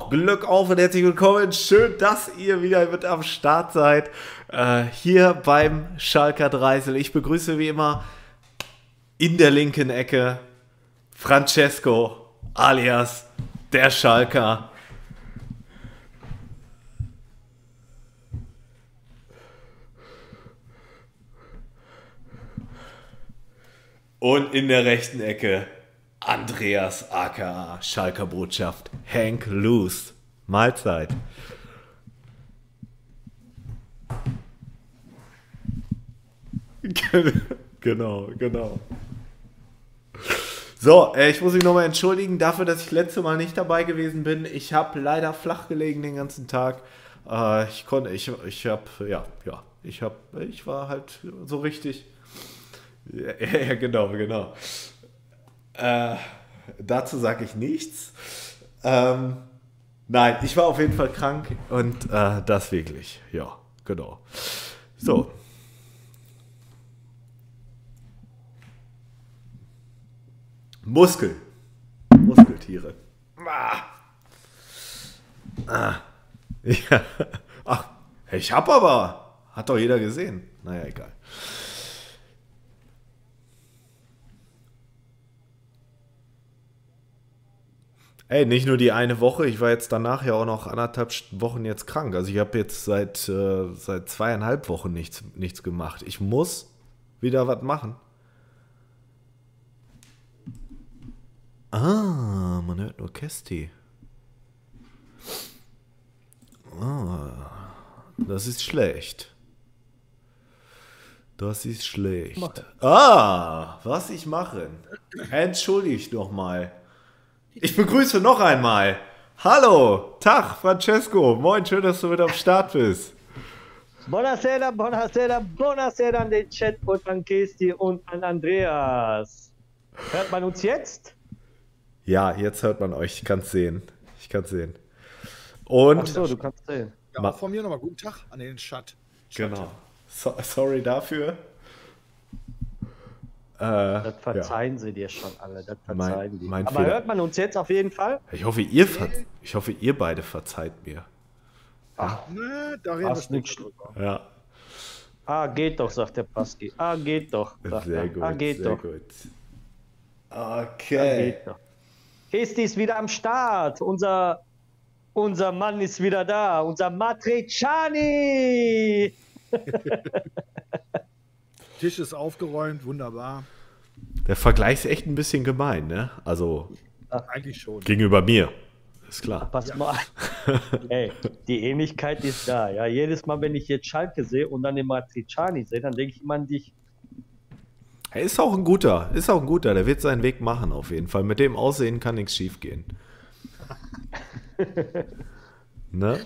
So, Glück auf und herzlich willkommen. Schön, dass ihr wieder mit am Start seid. Hier beim Schalker Dreisel. Ich begrüße wie immer in der linken Ecke Francesco alias der Schalker. Und in der rechten Ecke Andreas aka Schalker Botschaft, Hank Loose. Mahlzeit. Genau. So, ich muss mich nochmal entschuldigen dafür, dass ich letzte Mal nicht dabei gewesen bin. Ich habe leider flach gelegen den ganzen Tag. Ich war halt so richtig. Ja, genau. Dazu sage ich nichts. Nein, ich war auf jeden Fall krank und das wirklich. Ja, genau. So. Muskeltiere. Ja. Ach, ich hab aber. Hat doch jeder gesehen. Naja, egal. Ey, nicht nur die eine Woche, ich war jetzt danach ja auch noch 1,5 Wochen jetzt krank. Also ich habe jetzt seit 2,5 Wochen nichts gemacht. Ich muss wieder was machen. Ah, man hört nur Kästi. Ah, das ist schlecht. Ah, was ich mache. Entschuldigt nochmal. Ich begrüße noch einmal. Hallo, Tag, Francesco. Moin, schön, dass du mit am Start bist. Buonasera an den Chat und an Kesti und an Andreas. Hört man uns jetzt? Ja, jetzt hört man euch. Ich kann es sehen. Und Achso, du kannst sehen. Ja, auch von mir nochmal guten Tag an den Chat. Genau. Sorry dafür. Das verzeihen sie dir schon alle. Das verzeihen die. Aber Fehler. hört man uns jetzt auf jeden Fall? Ich hoffe, ihr beide verzeiht mir. Ach, ne, da reden wir nicht drüber. Ja. Ah, geht doch, sagt der Paski. Ah, geht doch. Sehr gut. Geht doch. Okay. Geht doch. Kesti ist wieder am Start. Unser Mann ist wieder da. Unser Matriciani. Tisch ist aufgeräumt, wunderbar. Der Vergleich ist echt ein bisschen gemein, ne? Also Eigentlich schon. gegenüber mir. Ist klar. Pass mal. Ey, die Ähnlichkeit ist da. Ja, jedes Mal, wenn ich jetzt Schalke sehe und dann den Matriciani sehe, dann denke ich immer an dich. Er ist auch ein guter. Der wird seinen Weg machen, auf jeden Fall. Mit dem Aussehen kann nichts schief gehen. Ne?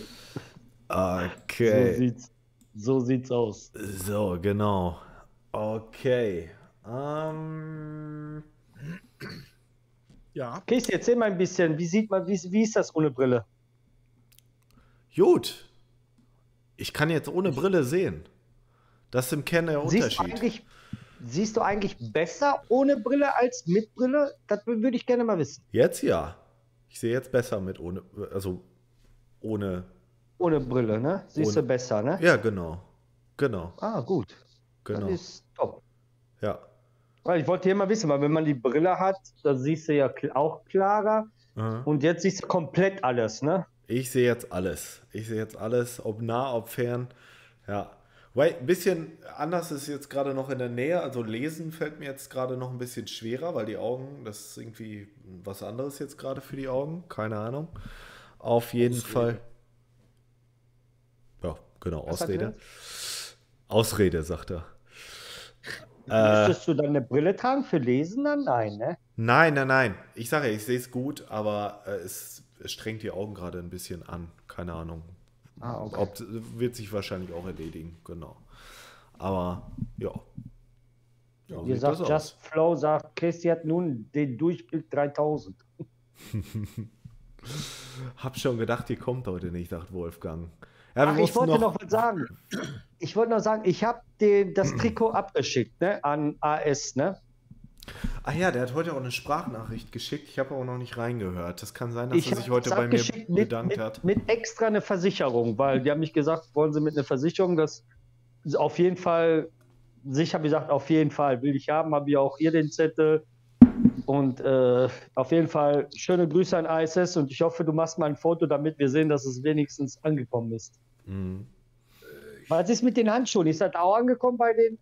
Okay. So sieht's aus. So, genau. Okay. Ja. Kesti, erzähl mal ein bisschen, wie ist das ohne Brille? Gut. Ich kann jetzt ohne Brille sehen. Das ist im Kern der Unterschied. Siehst du eigentlich besser ohne Brille als mit Brille? Das würde ich gerne mal wissen. Jetzt ja. Ich sehe jetzt besser ohne. Ohne Brille, ne? Siehst du besser, ne? Ja, genau. Ah, gut. Genau. Das ist top. Ja. Weil ich wollte hier mal wissen, weil wenn man die Brille hat, da siehst du ja auch klarer. Aha. Und jetzt siehst du komplett alles, ne? Ich sehe jetzt alles. Ob nah, ob fern. Ja. Weil ein bisschen anders ist jetzt gerade noch in der Nähe. Also lesen fällt mir jetzt gerade noch ein bisschen schwerer, weil die Augen, das ist irgendwie was anderes jetzt gerade für die Augen. Keine Ahnung. Auf jeden Fall. Ja, genau, Ausrede. Ausrede, sagt er. Müsstest du dann eine Brille tragen für Lesen dann? Nein, ne? Nein. Ich sage ja, ich sehe es gut, aber es strengt die Augen gerade ein bisschen an. Keine Ahnung. Ah, okay. Wird sich wahrscheinlich auch erledigen, genau. Aber, ja. Wie sagt Just Flow, sagt, Kesti hat nun den Durchblick 3000. Hab schon gedacht, die kommt heute nicht, sagt Wolfgang. Ja, Ach, ich wollte noch was sagen. Ich habe das Trikot abgeschickt, ne, an AS, ne? Ah ja, der hat heute auch eine Sprachnachricht geschickt. Ich habe aber noch nicht reingehört. Das kann sein, dass Ich er sich habe heute das bei mir abgeschickt bedankt hat. mit extra eine Versicherung, weil die haben mich gesagt, wollen sie mit einer Versicherung, das ist auf jeden Fall, sicher gesagt, auf jeden Fall will ich haben, habe ich auch hier den Zettel und auf jeden Fall schöne Grüße an ISS und ich hoffe, du machst mal ein Foto, damit wir sehen, dass es wenigstens angekommen ist. Mhm. Was ist mit den Handschuhen? Ist das auch angekommen bei den,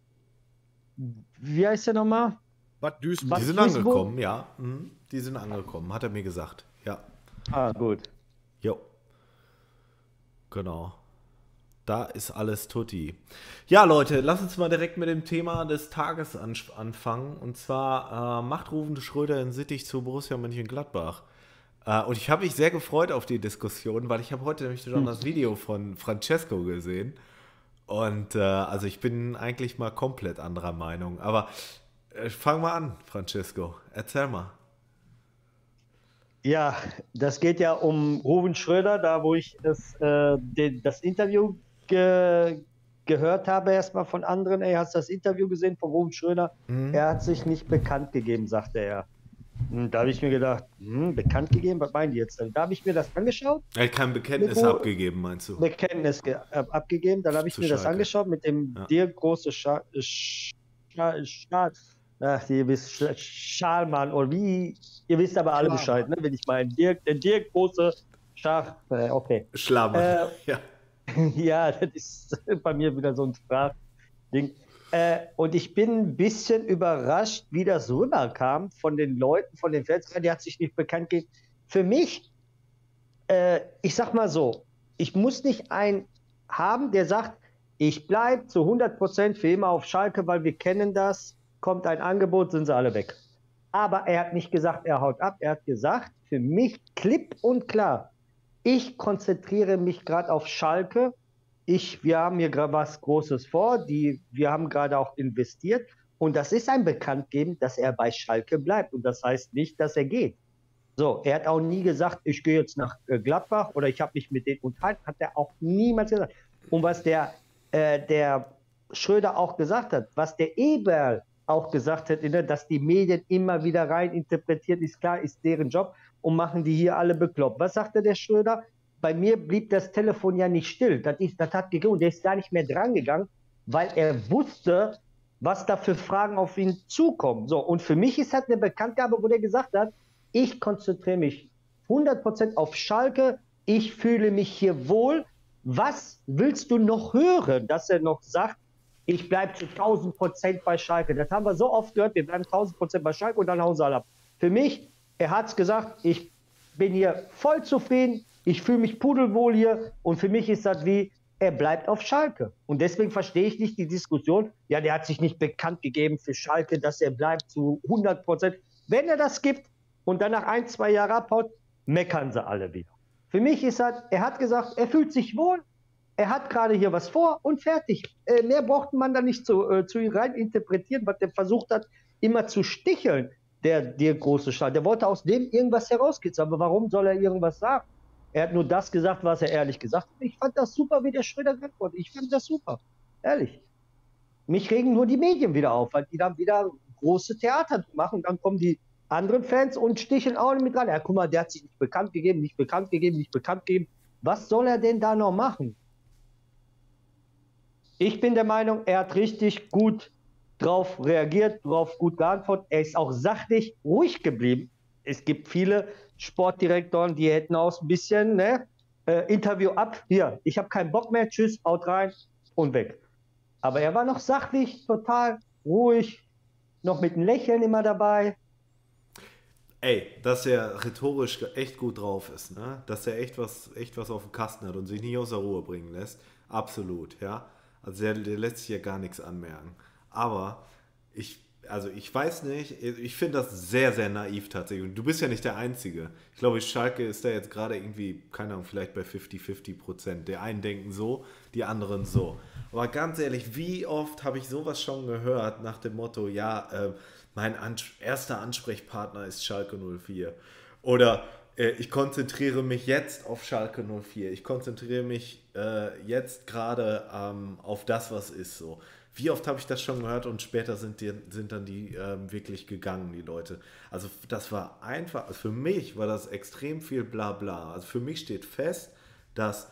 wie heißt der nochmal? Bad Duisburg. Bad Die sind Duisburg? angekommen, ja. Mhm. Die sind angekommen, hat er mir gesagt. Ja. Ah, gut. Jo. Genau. Da ist alles tutti. Ja, Leute, lass uns mal direkt mit dem Thema des Tages anfangen. Und zwar macht Ruven Schröder in Sittich zu Borussia Mönchengladbach. Und ich habe mich sehr gefreut auf die Diskussion, weil ich habe heute nämlich schon das Video von Francesco gesehen. Und also ich bin eigentlich mal komplett anderer Meinung. Aber fang mal an, Francesco. Erzähl mal. Ja, das geht ja um Ruven Schröder, da wo ich das Interview gehört habe, erstmal von anderen. Ey, hast du das Interview gesehen von Ruven Schröder? Er hat sich nicht bekannt gegeben, sagte er. Und da habe ich mir gedacht, bekannt gegeben, was meinen die jetzt denn? Da habe ich mir das angeschaut. Er hat kein Bekenntnis abgegeben, meinst du? Bekenntnis abgegeben, dann habe ich mir das Schalke. angeschaut mit dem Dirk große ihr wisst, Schalmann, oder wie, ihr wisst aber alle Bescheid, ne? Wenn ich meine, der Dirk große okay. Schlammer. Ja. Ja, das ist bei mir wieder so ein Sprachding. Und ich bin ein bisschen überrascht, wie das rüberkam von den Leuten, von den Fans. Der hat sich nicht bekannt gegeben. Für mich, ich sag mal so, ich muss nicht einen haben, der sagt, ich bleibe zu 100% für immer auf Schalke, weil wir kennen das, kommt ein Angebot, sind sie alle weg. Aber er hat nicht gesagt, er haut ab. Er hat gesagt, für mich klipp und klar, ich konzentriere mich gerade auf Schalke. Wir haben hier gerade was Großes vor. Wir haben gerade auch investiert. Und das ist ein Bekanntgeben, dass er bei Schalke bleibt. Und das heißt nicht, dass er geht. So, er hat auch nie gesagt, ich gehe jetzt nach Gladbach oder ich habe mich mit denen unterhalten. Hat er auch niemals gesagt. Und was der Schröder auch gesagt hat, was der Eberl auch gesagt hat, dass die Medien immer wieder rein interpretieren, ist klar, ist deren Job und machen die hier alle bekloppt. Was sagte der Schröder? Bei mir blieb das Telefon ja nicht still. Das hat gegeben und der ist gar nicht mehr dran gegangen, weil er wusste, was da für Fragen auf ihn zukommen. So, und für mich ist das eine Bekanntgabe, wo der gesagt hat, ich konzentriere mich 100% auf Schalke, ich fühle mich hier wohl. Was willst du noch hören, dass er noch sagt, ich bleibe zu 1000% bei Schalke? Das haben wir so oft gehört, wir bleiben 1000% bei Schalke und dann hauen sie alle ab. Für mich, er hat es gesagt, ich bin hier voll zufrieden, ich fühle mich pudelwohl hier und für mich ist das wie, er bleibt auf Schalke. Und deswegen verstehe ich nicht die Diskussion, ja, der hat sich nicht bekannt gegeben für Schalke, dass er bleibt zu 100%. Wenn er das gibt und dann nach 1-2 Jahren abhaut, meckern sie alle wieder. Für mich ist das, er hat gesagt, er fühlt sich wohl, er hat gerade hier was vor und fertig. Mehr braucht man da nicht zu ihm rein interpretieren, was der versucht hat, immer zu sticheln, der große Staat. Der wollte aus dem irgendwas herauskitzeln, aber warum soll er irgendwas sagen? Er hat nur das gesagt, was er ehrlich gesagt hat. Ich fand das super, wie der Schröder geantwortet. Ich fand das super, ehrlich. Mich regen nur die Medien wieder auf, weil die dann wieder große Theater machen und dann kommen die anderen Fans und sticheln auch mit dran. Ja, guck mal, der hat sich nicht bekannt gegeben, nicht bekannt gegeben, nicht bekannt gegeben. Was soll er denn da noch machen? Ich bin der Meinung, er hat richtig gut drauf reagiert, drauf gut geantwortet. Er ist auch sachlich ruhig geblieben. Es gibt viele Sportdirektoren, die hätten auch ein bisschen, Interview ab, hier, ich habe keinen Bock mehr, tschüss, haut rein und weg. Aber er war noch sachlich, total ruhig, noch mit einem Lächeln immer dabei. Ey, dass er rhetorisch echt gut drauf ist, ne? Dass er echt was auf dem Kasten hat und sich nicht aus der Ruhe bringen lässt. Absolut, ja. Also der lässt sich ja gar nichts anmerken. Aber ich weiß nicht, ich finde das sehr, sehr naiv tatsächlich. Und du bist ja nicht der Einzige. Ich glaube, Schalke ist da jetzt gerade irgendwie, keine Ahnung, vielleicht bei 50-50%. Die einen denken so, die anderen so. Aber ganz ehrlich, wie oft habe ich sowas schon gehört nach dem Motto, ja, mein erster Ansprechpartner ist Schalke 04. Oder ich konzentriere mich jetzt auf Schalke 04. Ich konzentriere mich jetzt gerade auf das, was ist so. wie oft habe ich das schon gehört und später sind dann die wirklich gegangen, die Leute. Also das war einfach, also für mich war das extrem viel Blabla. Also für mich steht fest, dass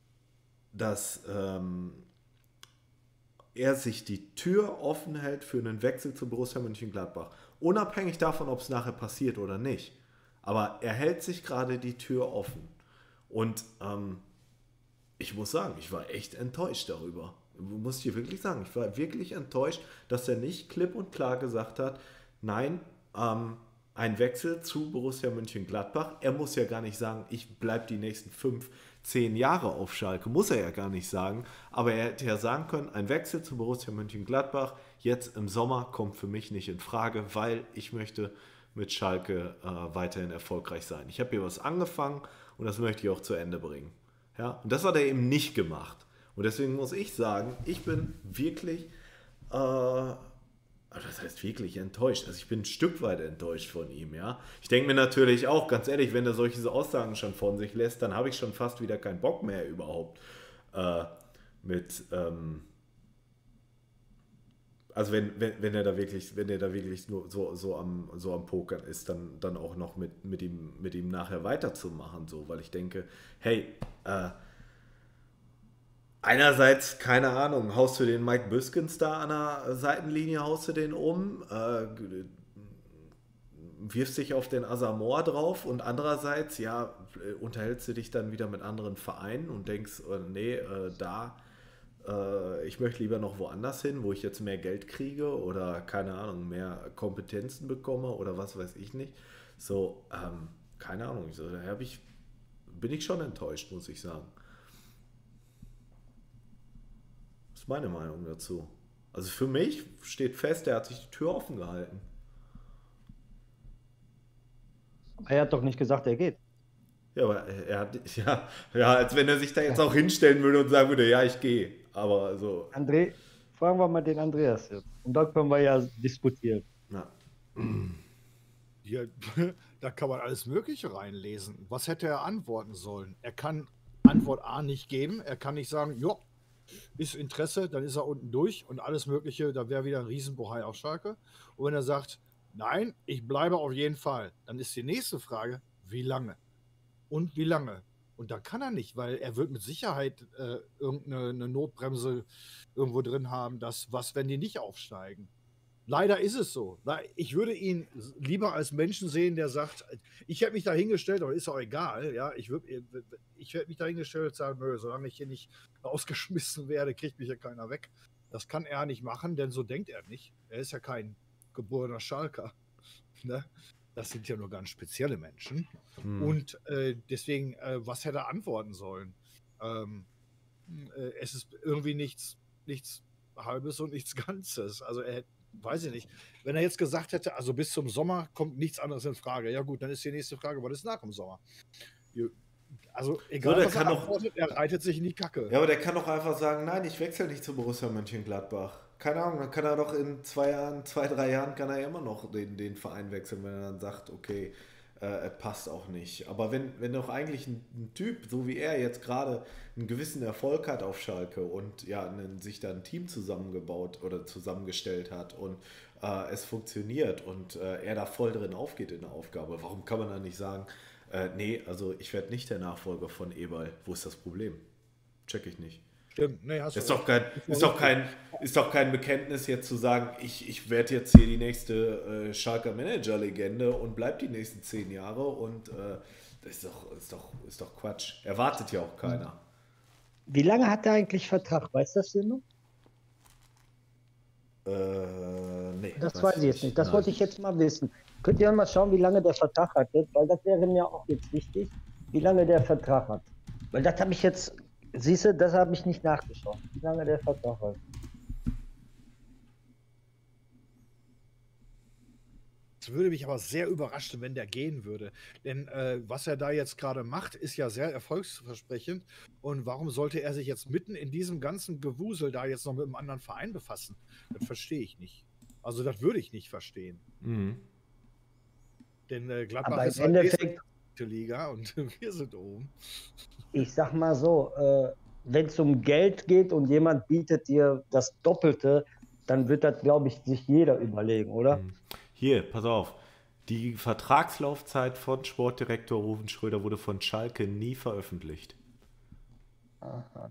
er sich die Tür offen hält für einen Wechsel zu Borussia Mönchengladbach. Unabhängig davon, ob es nachher passiert oder nicht. Aber er hält sich gerade die Tür offen. Und ich muss sagen, ich war echt enttäuscht darüber. Muss ich dir wirklich sagen, ich war wirklich enttäuscht, dass er nicht klipp und klar gesagt hat, nein, ein Wechsel zu Borussia Mönchengladbach. Er muss ja gar nicht sagen, ich bleibe die nächsten 5-10 Jahre auf Schalke. Muss er ja gar nicht sagen. Aber er hätte ja sagen können, ein Wechsel zu Borussia Mönchengladbach jetzt im Sommer kommt für mich nicht in Frage, weil ich möchte mit Schalke weiterhin erfolgreich sein. Ich habe hier was angefangen und das möchte ich auch zu Ende bringen. Ja? Und das hat er eben nicht gemacht. Und deswegen muss ich sagen, ich bin wirklich, das heißt wirklich enttäuscht. Also ich bin ein Stück weit enttäuscht von ihm, ja. Ich denke mir natürlich auch, ganz ehrlich, wenn er solche Aussagen schon von sich lässt, dann habe ich schon fast wieder keinen Bock mehr überhaupt also wenn er da wirklich nur so am Pokern ist, dann auch noch mit ihm nachher weiterzumachen, so, weil ich denke, hey, einerseits, keine Ahnung, haust du den Mike Büskens da an der Seitenlinie, haust du den um, wirfst dich auf den Asamoah drauf und andererseits, ja, unterhältst du dich dann wieder mit anderen Vereinen und denkst, nee, ich möchte lieber noch woanders hin, wo ich jetzt mehr Geld kriege oder, keine Ahnung, mehr Kompetenzen bekomme oder was weiß ich nicht. So, keine Ahnung, so, bin ich schon enttäuscht, muss ich sagen. Das ist meine Meinung dazu. Also für mich steht fest, er hat sich die Tür offen gehalten. Er hat doch nicht gesagt, er geht. Ja, aber er hat, ja, als wenn er sich da jetzt auch hinstellen würde und sagen würde, ja, ich gehe. Aber also. André, fragen wir mal den Andreas jetzt. Und da können wir ja diskutieren. Na. Hier, da kann man alles Mögliche reinlesen. Was hätte er antworten sollen? Er kann Antwort A nicht geben. Er kann nicht sagen, ja, ist Interesse, dann ist er unten durch und alles Mögliche, da wäre wieder ein Riesenbohai auf Schalke. Und wenn er sagt, nein, ich bleibe auf jeden Fall, dann ist die nächste Frage, wie lange? Und wie lange? Und da kann er nicht, weil er wird mit Sicherheit irgendeine Notbremse irgendwo drin haben, was, wenn die nicht aufsteigen. Leider ist es so. Ich würde ihn lieber als Menschen sehen, der sagt, ich hätte mich da hingestellt, aber ist auch egal. Ja, ich hätte mich da hingestellt und sagen, nö, solange ich hier nicht rausgeschmissen werde, kriegt mich ja keiner weg. Das kann er nicht machen, denn so denkt er nicht. Er ist ja kein geborener Schalker. Ne? Das sind ja nur ganz spezielle Menschen. Und deswegen, was hätte er antworten sollen? Es ist irgendwie nichts Halbes und nichts Ganzes. Also weiß ich nicht. Wenn er jetzt gesagt hätte, also bis zum Sommer kommt nichts anderes in Frage. Ja gut, dann ist die nächste Frage, was ist nach dem Sommer? Also egal, so, was er antwortet, er reitet sich in die Kacke. Ja, aber der kann doch einfach sagen, nein, ich wechsle nicht zu Borussia Mönchengladbach. Keine Ahnung, dann kann er doch in 2-3 Jahren kann er immer noch den Verein wechseln, wenn er dann sagt, okay, passt auch nicht. Aber wenn doch eigentlich ein Typ, so wie er jetzt gerade einen gewissen Erfolg hat auf Schalke und ja, sich da ein Team zusammengebaut oder zusammengestellt hat und es funktioniert und er da voll drin aufgeht in der Aufgabe, warum kann man dann nicht sagen, nee, also ich werde nicht der Nachfolger von Eberl. Wo ist das Problem? Check ich nicht. Stimmt, nee, hast du Ist doch kein Bekenntnis jetzt zu sagen, ich werde jetzt hier die nächste Schalker Manager-Legende und bleib die nächsten 10 Jahre und das ist doch Quatsch. Erwartet ja auch keiner. Wie lange hat er eigentlich Vertrag? Weißt du das denn noch? Nee. Das weiß ich jetzt nicht. Das wollte ich jetzt mal wissen. Könnt ihr mal schauen, wie lange der Vertrag hat? Weil das wäre mir auch jetzt wichtig, wie lange der Vertrag hat. Weil das habe ich jetzt, siehst du, das habe ich nicht nachgeschaut, wie lange der Vertrag hat. Es würde mich aber sehr überraschen, wenn der gehen würde. Denn was er da jetzt gerade macht, ist ja sehr erfolgsversprechend. Und warum sollte er sich jetzt mitten in diesem ganzen Gewusel da jetzt noch mit einem anderen Verein befassen? Das verstehe ich nicht. Also das würde ich nicht verstehen. Mhm. Denn Gladbach Aber ist im Endeffekt, Liga und wir sind oben. ich sag mal so, wenn es um Geld geht und jemand bietet dir das Doppelte, dann wird das, glaube ich, sich jeder überlegen, oder? Hier, pass auf. Die Vertragslaufzeit von Sportdirektor Ruven Schröder wurde von Schalke nie veröffentlicht. Aha.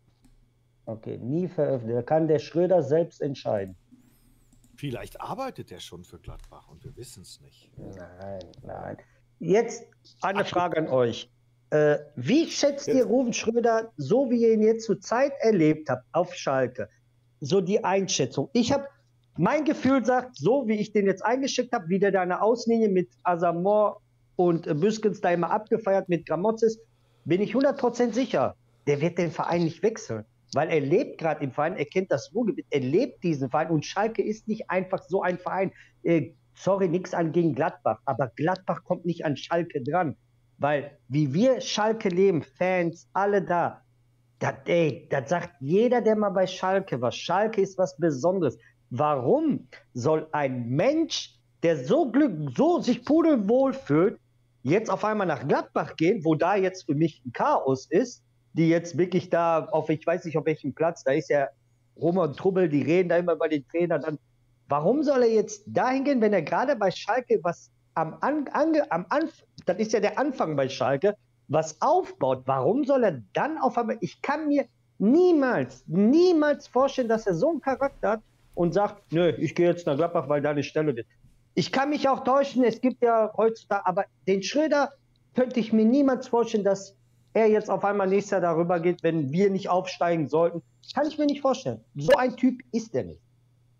Okay, nie veröffentlicht. Da kann der Schröder selbst entscheiden. Vielleicht arbeitet er schon für Gladbach und wir wissen es nicht. Nein, nein. Jetzt eine Frage an euch. Wie schätzt ihr Ruven Schröder, so wie ihr ihn jetzt zur Zeit erlebt habt, auf Schalke? So die Einschätzung. Mein Gefühl sagt, so wie ich den jetzt eingeschickt habe, wie der da eine Auslinie mit Asamoah und Büskens da immer abgefeiert mit Gramotzes, bin ich 100% sicher, der wird den Verein nicht wechseln. Weil er lebt gerade im Verein, er kennt das Ruhrgebiet, er lebt diesen Verein und Schalke ist nicht einfach so ein Verein. Sorry, nichts an gegen Gladbach, aber Gladbach kommt nicht an Schalke dran. Weil wie wir Schalke leben, Fans, alle da, das sagt jeder, der mal bei Schalke war. Schalke ist was Besonderes. Warum soll ein Mensch, der so sich pudelwohl fühlt, jetzt auf einmal nach Gladbach gehen, wo da jetzt für mich ein Chaos ist, die jetzt wirklich da auf, ich weiß nicht auf welchem Platz, da ist ja Roman Trubbel, die reden da immer über den Trainer, dann warum soll er jetzt dahin gehen, wenn er gerade bei Schalke was das ist ja der Anfang bei Schalke, was aufbaut, warum soll er dann auf einmal, ich kann mir niemals vorstellen, dass er so einen Charakter hat und sagt, nö, ich gehe jetzt nach Gladbach, weil da eine Stelle wird. Ich kann mich auch täuschen, es gibt ja heutzutage, aber den Schröder könnte ich mir niemals vorstellen, dass er jetzt auf einmal nächstes Jahr darüber geht, wenn wir nicht aufsteigen sollten. Kann ich mir nicht vorstellen. So ein Typ ist er nicht.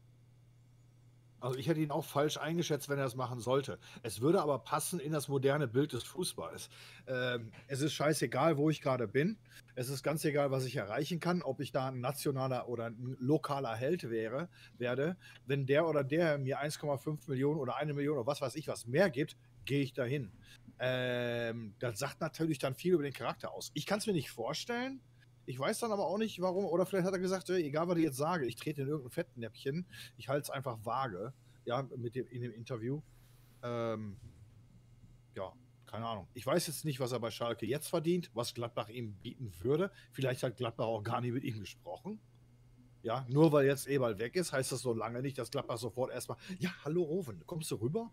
Also ich hätte ihn auch falsch eingeschätzt, wenn er das machen sollte. Es würde aber passen in das moderne Bild des Fußballs. Es ist scheißegal, wo ich gerade bin. Es ist ganz egal, was ich erreichen kann, ob ich da ein nationaler oder ein lokaler Held werde. Wenn der oder der mir 1,5 Millionen oder 1 Million oder was weiß ich was mehr gibt, gehe ich dahin. Das sagt natürlich dann viel über den Charakter aus. Ich kann es mir nicht vorstellen. Ich weiß dann aber auch nicht, warum. Oder vielleicht hat er gesagt, egal, was ich jetzt sage, ich trete in irgendein Fettnäpfchen. Ich halte es einfach vage. Ja, in dem Interview. Ja, keine Ahnung. Ich weiß jetzt nicht, was er bei Schalke jetzt verdient, was Gladbach ihm bieten würde. Vielleicht hat Gladbach auch gar nicht mit ihm gesprochen. Ja, nur weil jetzt Eberl weg ist, heißt das so lange nicht, dass Gladbach sofort erstmal, ja, hallo Roven, kommst du rüber?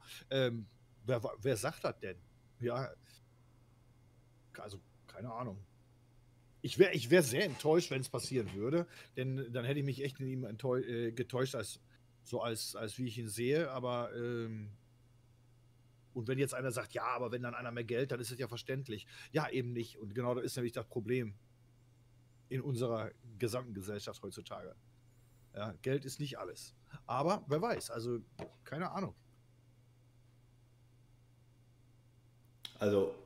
Wer sagt das denn? Ja, also, keine Ahnung. Ich wär sehr enttäuscht, wenn es passieren würde, denn dann hätte ich mich echt in ihm getäuscht, als wie ich ihn sehe. Aber und wenn jetzt einer sagt, ja, aber wenn dann einer mehr Geld, dann ist es ja verständlich. Ja, eben nicht. Und genau das ist nämlich das Problem in unserer gesamten Gesellschaft heutzutage. Ja, Geld ist nicht alles. Aber wer weiß, also keine Ahnung. Also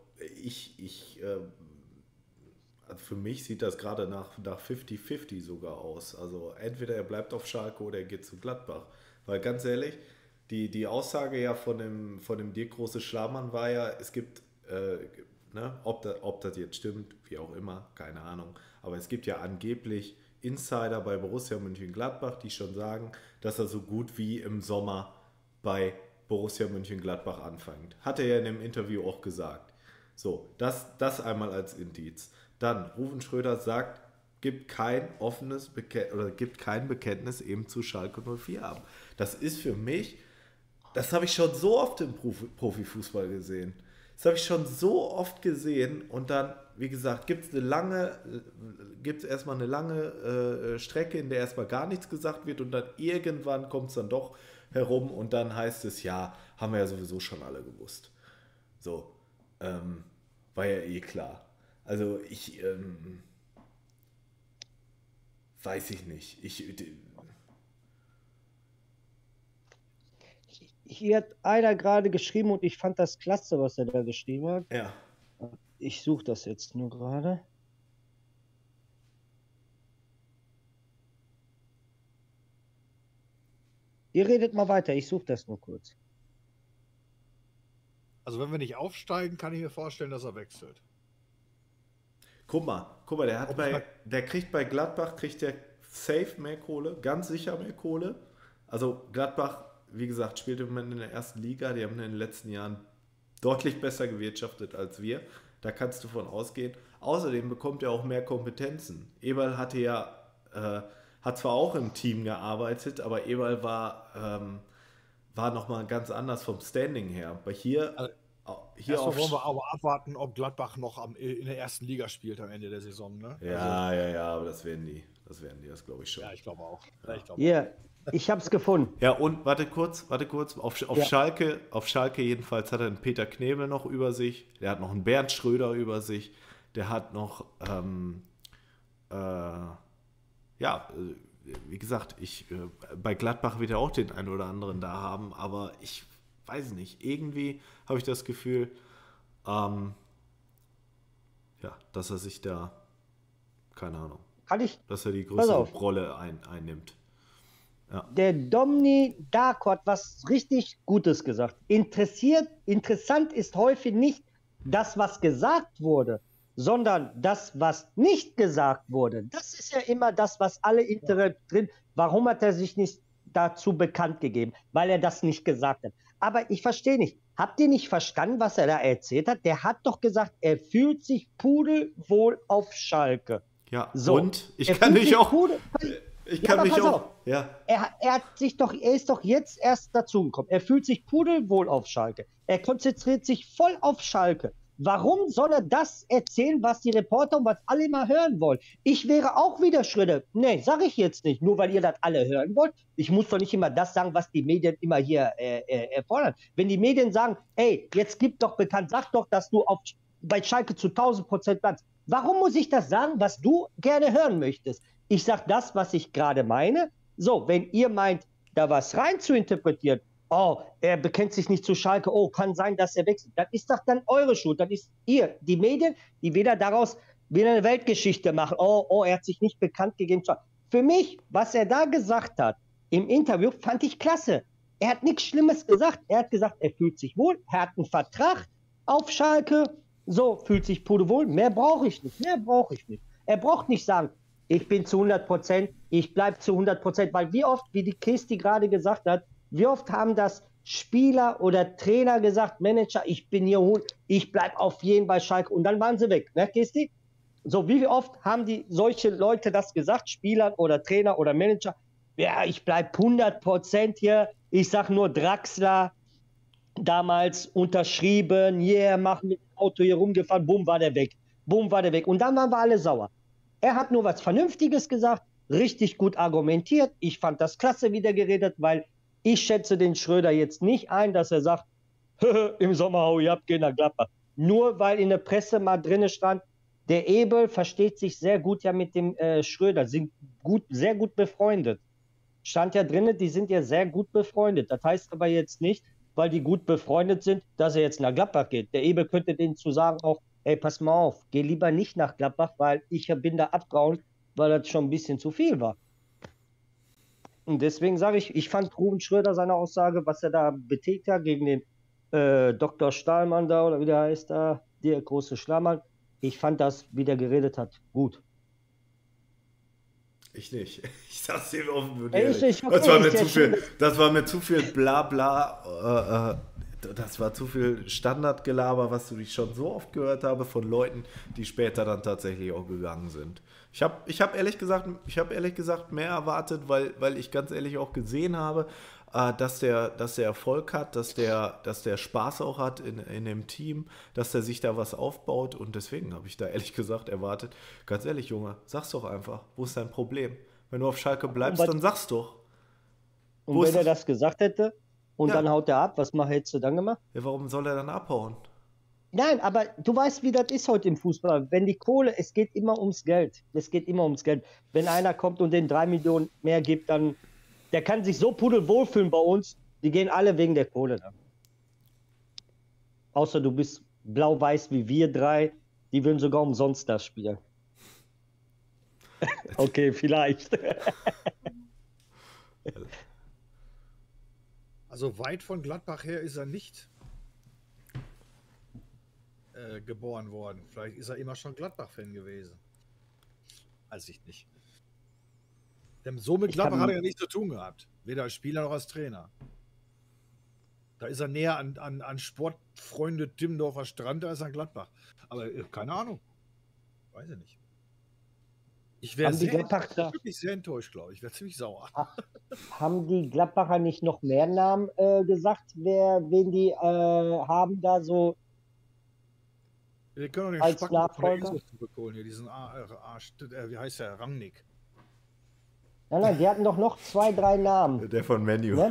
also für mich sieht das gerade nach 50-50 sogar aus. Also entweder er bleibt auf Schalke oder er geht zu Gladbach. Weil ganz ehrlich, die Aussage ja von dem Dirk Große-Schlamann war ja, es gibt, ne, ob das jetzt stimmt, wie auch immer, keine Ahnung. Aber es gibt ja angeblich Insider bei Borussia Mönchengladbach, die schon sagen, dass er so gut wie im Sommer bei Borussia Mönchengladbach anfängt. Hat er ja in dem Interview auch gesagt. So, das einmal als Indiz. Dann, Ruven Schröder sagt, gibt kein Bekenntnis eben zu Schalke 04 ab. Das ist für mich, das habe ich schon so oft im Profifußball gesehen. Das habe ich schon so oft gesehen und dann, wie gesagt, gibt es erstmal eine lange Strecke, in der erstmal gar nichts gesagt wird und dann irgendwann kommt es dann doch herum und dann heißt es, ja, haben wir ja sowieso schon alle gewusst. So, war ja eh klar. Also weiß ich nicht. Hier hat einer gerade geschrieben und ich fand das klasse, was er da geschrieben hat. Ja. Ich suche das jetzt nur gerade. Ihr redet mal weiter, ich suche das nur kurz. Also wenn wir nicht aufsteigen, kann ich mir vorstellen, dass er wechselt. Guck mal, der kriegt bei Gladbach, kriegt der safe mehr Kohle, ganz sicher mehr Kohle. Also Gladbach, wie gesagt, spielt im Moment in der ersten Liga, die haben in den letzten Jahren deutlich besser gewirtschaftet als wir. Da kannst du von ausgehen. Außerdem bekommt er auch mehr Kompetenzen. Eberl hatte ja, hat zwar auch im Team gearbeitet, aber Eberl war nochmal ganz anders vom Standing her. Bei hier Erstmal wollen wir aber abwarten, ob Gladbach noch in der ersten Liga spielt am Ende der Saison. Ne? Ja, aber das werden die. Das glaube ich schon. Ja, ich glaube auch. Hier, ich habe es gefunden. Ja, und warte kurz. Auf Schalke jedenfalls hat er einen Peter Knebel noch über sich. Der hat noch einen Bernd Schröder über sich. Der hat noch, wie gesagt, bei Gladbach wird er auch den einen oder anderen da haben, aber ich weiß nicht, irgendwie habe ich das Gefühl, dass er sich da, keine Ahnung, dass er die größere Rolle einnimmt. Ja. Der Domni Darko hat was richtig Gutes gesagt. Interessant ist häufig nicht das, was gesagt wurde, sondern das, was nicht gesagt wurde. Das ist ja immer das, was alle drin. Warum hat er sich nicht dazu bekannt gegeben? Weil er das nicht gesagt hat. Aber ich verstehe nicht. Habt ihr nicht verstanden, was er da erzählt hat? Der hat doch gesagt, er fühlt sich pudelwohl auf Schalke. Ja, so. Und ich kann mich auch... Ich kann mich auch. Ja. Er ist doch jetzt erst dazugekommen. Er fühlt sich pudelwohl auf Schalke. Er konzentriert sich voll auf Schalke. Warum soll er das erzählen, was die Reporter und was alle immer hören wollen? Ich wäre auch wieder Schröder. Nee, sage ich jetzt nicht, nur weil ihr das alle hören wollt. Ich muss doch nicht immer das sagen, was die Medien immer hier erfordern. Wenn die Medien sagen, ey, jetzt gib doch bekannt, sag doch, dass du bei Schalke zu 1000% bleibst. Warum muss ich das sagen, was du gerne hören möchtest? Ich sage das, was ich gerade meine. So, wenn ihr meint, da was rein zu interpretieren, oh, er bekennt sich nicht zu Schalke, oh, kann sein, dass er wechselt. Das ist doch dann eure Schuld. Das ist ihr, die Medien, die wieder eine Weltgeschichte machen. Oh, er hat sich nicht bekannt gegeben. Für mich, was er da gesagt hat im Interview, fand ich klasse. Er hat nichts Schlimmes gesagt. Er hat gesagt, er fühlt sich wohl, er hat einen Vertrag auf Schalke, so, fühlt sich pudelwohl. Mehr brauche ich nicht. Er braucht nicht sagen, ich bin zu 100%, ich bleibe zu 100%, weil wie oft, wie die Kisti gerade gesagt hat, wie oft haben das Spieler oder Trainer gesagt, Manager, ich bin hier, ich bleibe auf jeden bei Schalke und dann waren sie weg, ne Kisti? So, wie oft haben solche Leute das gesagt, Spieler oder Trainer oder Manager, ja, ich bleibe 100% hier, ich sag nur Draxler, damals unterschrieben, mach mit dem Auto hier rumgefahren, bumm, war der weg und dann waren wir alle sauer. Er hat nur was Vernünftiges gesagt, richtig gut argumentiert. Ich fand das klasse, wie der geredet, weil ich schätze den Schröder jetzt nicht ein, dass er sagt, im Sommer hau ich ab, geh nach Gladbach. Nur weil in der Presse mal drin stand, der Eberl versteht sich sehr gut ja mit dem Schröder, sind sehr gut befreundet. Stand ja drin, die sind ja sehr gut befreundet. Das heißt aber jetzt nicht, weil die gut befreundet sind, dass er jetzt nach Gladbach geht. Der Eberl könnte denen zu sagen auch, ey, pass mal auf, geh lieber nicht nach Gladbach, weil ich bin da abgehauen, weil das schon ein bisschen zu viel war. Und deswegen sage ich fand Ruben Schröder seine Aussage, was er da betätigt hat gegen den Dr. Stahlmann da, oder wie der heißt da, der große Schlammmann, ich fand das, wie der geredet hat, gut. Ich nicht. Ich sag's dir offen und ehrlich. Das war mir zu viel Blabla. Das war zu viel Standardgelaber, was ich schon so oft gehört habe von Leuten, die später dann tatsächlich auch gegangen sind. Ich hab ehrlich gesagt mehr erwartet, weil ich ganz ehrlich auch gesehen habe, dass der Erfolg hat, dass der Spaß auch hat in dem Team, dass der sich da was aufbaut und deswegen habe ich da ehrlich gesagt erwartet. Ganz ehrlich, Junge, sag's doch einfach, wo ist dein Problem? Wenn du auf Schalke bleibst, dann sag's doch. Und wenn er das gesagt hätte und dann haut er ab, was hättest du dann gemacht? Ja, warum soll er dann abhauen? Nein, aber du weißt, wie das ist heute im Fußball. Wenn die Kohle, es geht immer ums Geld. Wenn einer kommt und den 3 Millionen mehr gibt, dann der kann sich so pudelwohl fühlen bei uns, die gehen alle wegen der Kohle da. Außer du bist blau-weiß wie wir drei, die würden sogar umsonst das spielen. Okay, vielleicht. Also weit von Gladbach her ist er nicht geboren worden. Vielleicht ist er immer schon Gladbach-Fan gewesen. Weiß ich nicht. Denn so mit Gladbach hat er ja nichts zu tun gehabt. Weder als Spieler noch als Trainer. Da ist er näher an Sportfreunde Timmendorfer Strand als an Gladbach. Aber keine Ahnung. Weiß ich nicht. Ich wäre wirklich sehr enttäuscht, glaube ich. Ich wäre ziemlich sauer. Haben die Gladbacher nicht noch mehr Namen gesagt, wen die haben da so Wir können doch den als Spacken von der Nachfolger? Insel zurückholen hier, diesen wie heißt der? Rangnick. Nein, die hatten doch noch 2, 3 Namen. Der von Menu. Ne?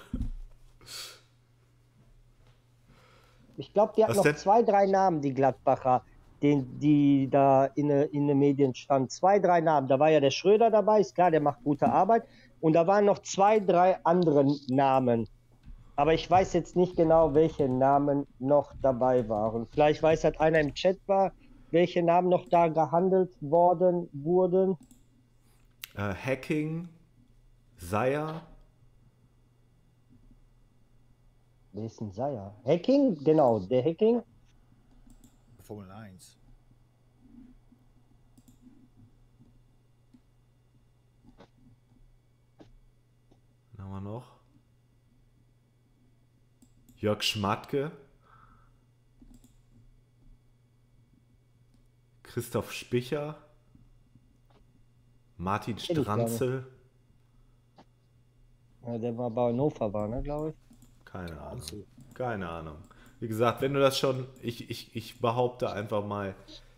Ich glaube, die hatten Was noch denn? 2, 3 Namen, die Gladbacher, die da in den Medien standen. 2, 3 Namen. Da war ja der Schröder dabei, ist klar, der macht gute Arbeit. Und da waren noch 2, 3 andere Namen. Aber ich weiß jetzt nicht genau, welche Namen noch dabei waren. Vielleicht weiß halt einer im Chat war, welche Namen noch da gehandelt wurden. Hacking, Seier. Wer ist denn Seier? Hacking? Genau, der Hacking. Formel 1. Was haben wir noch? Jörg Schmatke. Christoph Spicher. Martin Kenn ich gar nicht. Stranzel. Ja, der war bei Hannover, ne, glaube ich. Keine Ahnung. Keine Ahnung. Wie gesagt, wenn du das schon. Ich behaupte einfach mal.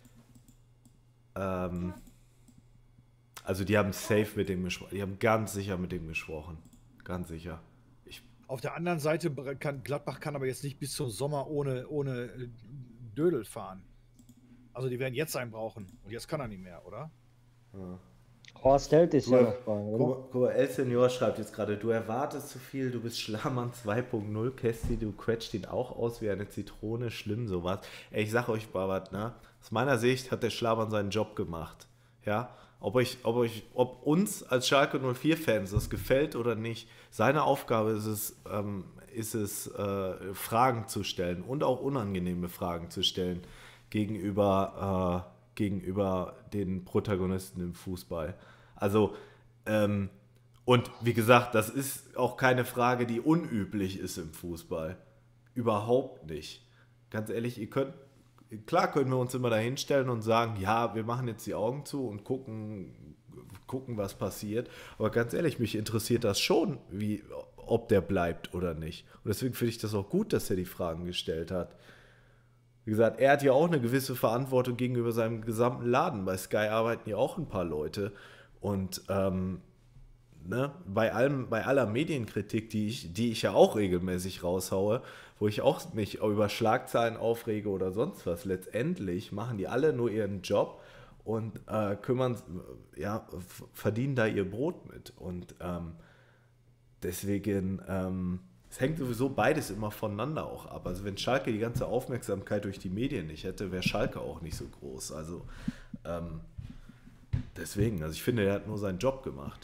Also die haben safe mit dem gesprochen. Die haben ganz sicher mit dem gesprochen. Ganz sicher. Auf der anderen Seite Gladbach kann aber jetzt nicht bis zum Sommer ohne Dödel fahren. Also die werden jetzt einen brauchen. Und jetzt kann er nicht mehr, oder? Ja. Horst Held ist ja noch bei, oder? Guck mal, El Senior schreibt jetzt gerade, du erwartest zu viel, du bist Schlamann 2.0, Kästi, du quetscht ihn auch aus wie eine Zitrone, schlimm sowas. Ey, ich sag euch mal was, ne? Aus meiner Sicht hat der Schlamann seinen Job gemacht. Ja? Ob uns als Schalke 04-Fans das gefällt oder nicht, seine Aufgabe ist es, Fragen zu stellen und auch unangenehme Fragen zu stellen gegenüber den Protagonisten im Fußball. Also, und wie gesagt, das ist auch keine Frage, die unüblich ist im Fußball. Überhaupt nicht. Ganz ehrlich, klar können wir uns immer da hinstellen und sagen, ja, wir machen jetzt die Augen zu und gucken, was passiert. Aber ganz ehrlich, mich interessiert das schon, ob der bleibt oder nicht. Und deswegen finde ich das auch gut, dass er die Fragen gestellt hat. Wie gesagt, er hat ja auch eine gewisse Verantwortung gegenüber seinem gesamten Laden. Bei Sky arbeiten ja auch ein paar Leute. Und bei aller Medienkritik, die ich ja auch regelmäßig raushaue, wo ich auch mich über Schlagzeilen aufrege oder sonst was, letztendlich machen die alle nur ihren Job und verdienen da ihr Brot mit. Und deswegen, es hängt sowieso beides immer voneinander auch ab. Also wenn Schalke die ganze Aufmerksamkeit durch die Medien nicht hätte, wäre Schalke auch nicht so groß. Also deswegen, also ich finde, er hat nur seinen Job gemacht.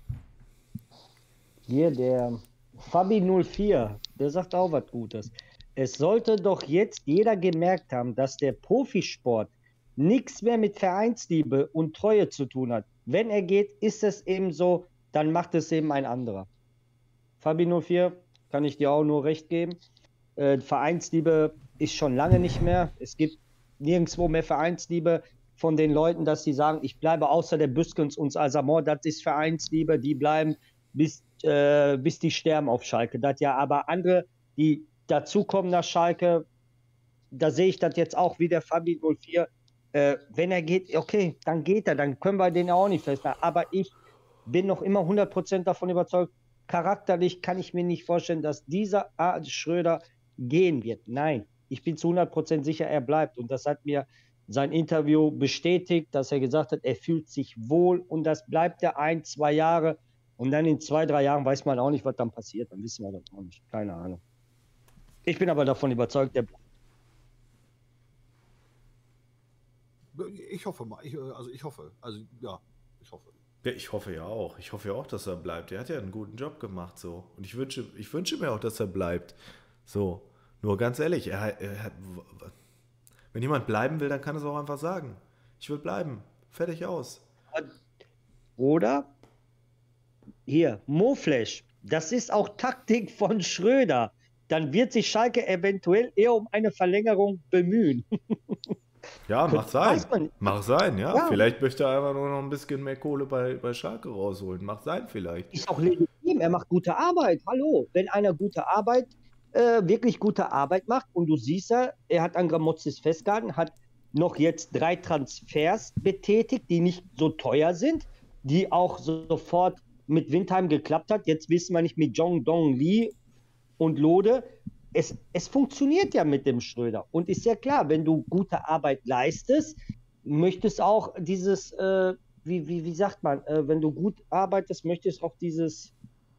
Hier, der Fabi04, der sagt auch was Gutes. Es sollte doch jetzt jeder gemerkt haben, dass der Profisport nichts mehr mit Vereinsliebe und Treue zu tun hat. Wenn er geht, ist es eben so, dann macht es eben ein anderer. Fabi04, kann ich dir auch nur recht geben. Vereinsliebe ist schon lange nicht mehr. Es gibt nirgendwo mehr Vereinsliebe von den Leuten, dass sie sagen, ich bleibe außer der Büskens und Asamoah, das ist Vereinsliebe, die bleiben bis die sterben auf Schalke. Das ja, aber andere, die dazukommen nach Schalke, da sehe ich das jetzt auch wie der Fabi 04. Wenn er geht, okay, dann geht er, dann können wir den auch nicht festmachen. Aber ich bin noch immer 100% davon überzeugt, charakterlich kann ich mir nicht vorstellen, dass dieser Schröder gehen wird. Nein, ich bin zu 100% sicher, er bleibt. Und das hat mir sein Interview bestätigt, dass er gesagt hat, er fühlt sich wohl und das bleibt er 1, 2 Jahre. Und dann in 2, 3 Jahren weiß man auch nicht, was dann passiert. Dann wissen wir das auch nicht. Keine Ahnung. Ich bin aber davon überzeugt, der bleibt. Ich hoffe mal. Ich hoffe. Ja, Ich hoffe ja auch. Ich hoffe ja auch, dass er bleibt. Er hat ja einen guten Job gemacht. So. Und ich wünsche mir auch, dass er bleibt. So. Nur ganz ehrlich, wenn jemand bleiben will, dann kann er es auch einfach sagen. Ich will bleiben. Fertig aus. Oder hier, Moflash. Das ist auch Taktik von Schröder. dann wird sich Schalke eventuell eher um eine Verlängerung bemühen. Ja, mag sein. Weiß man nicht. Mag sein, ja. Ja. Vielleicht möchte er einfach nur noch ein bisschen mehr Kohle bei Schalke rausholen. Mag sein, vielleicht. Ist auch legitim, er macht gute Arbeit. Hallo, wenn einer gute Arbeit, wirklich gute Arbeit macht und du siehst ja, er hat an Gramotzis festgehalten, hat noch jetzt 3 Transfers betätigt, die nicht so teuer sind, die auch sofort mit Windheim geklappt hat. Jetzt wissen wir nicht mit Jong Dong Lee und Lode. Es funktioniert ja mit dem Schröder. Und ist ja klar, wenn du gute Arbeit leistest, möchtest auch dieses, wie sagt man, wenn du gut arbeitest, möchtest auch dieses,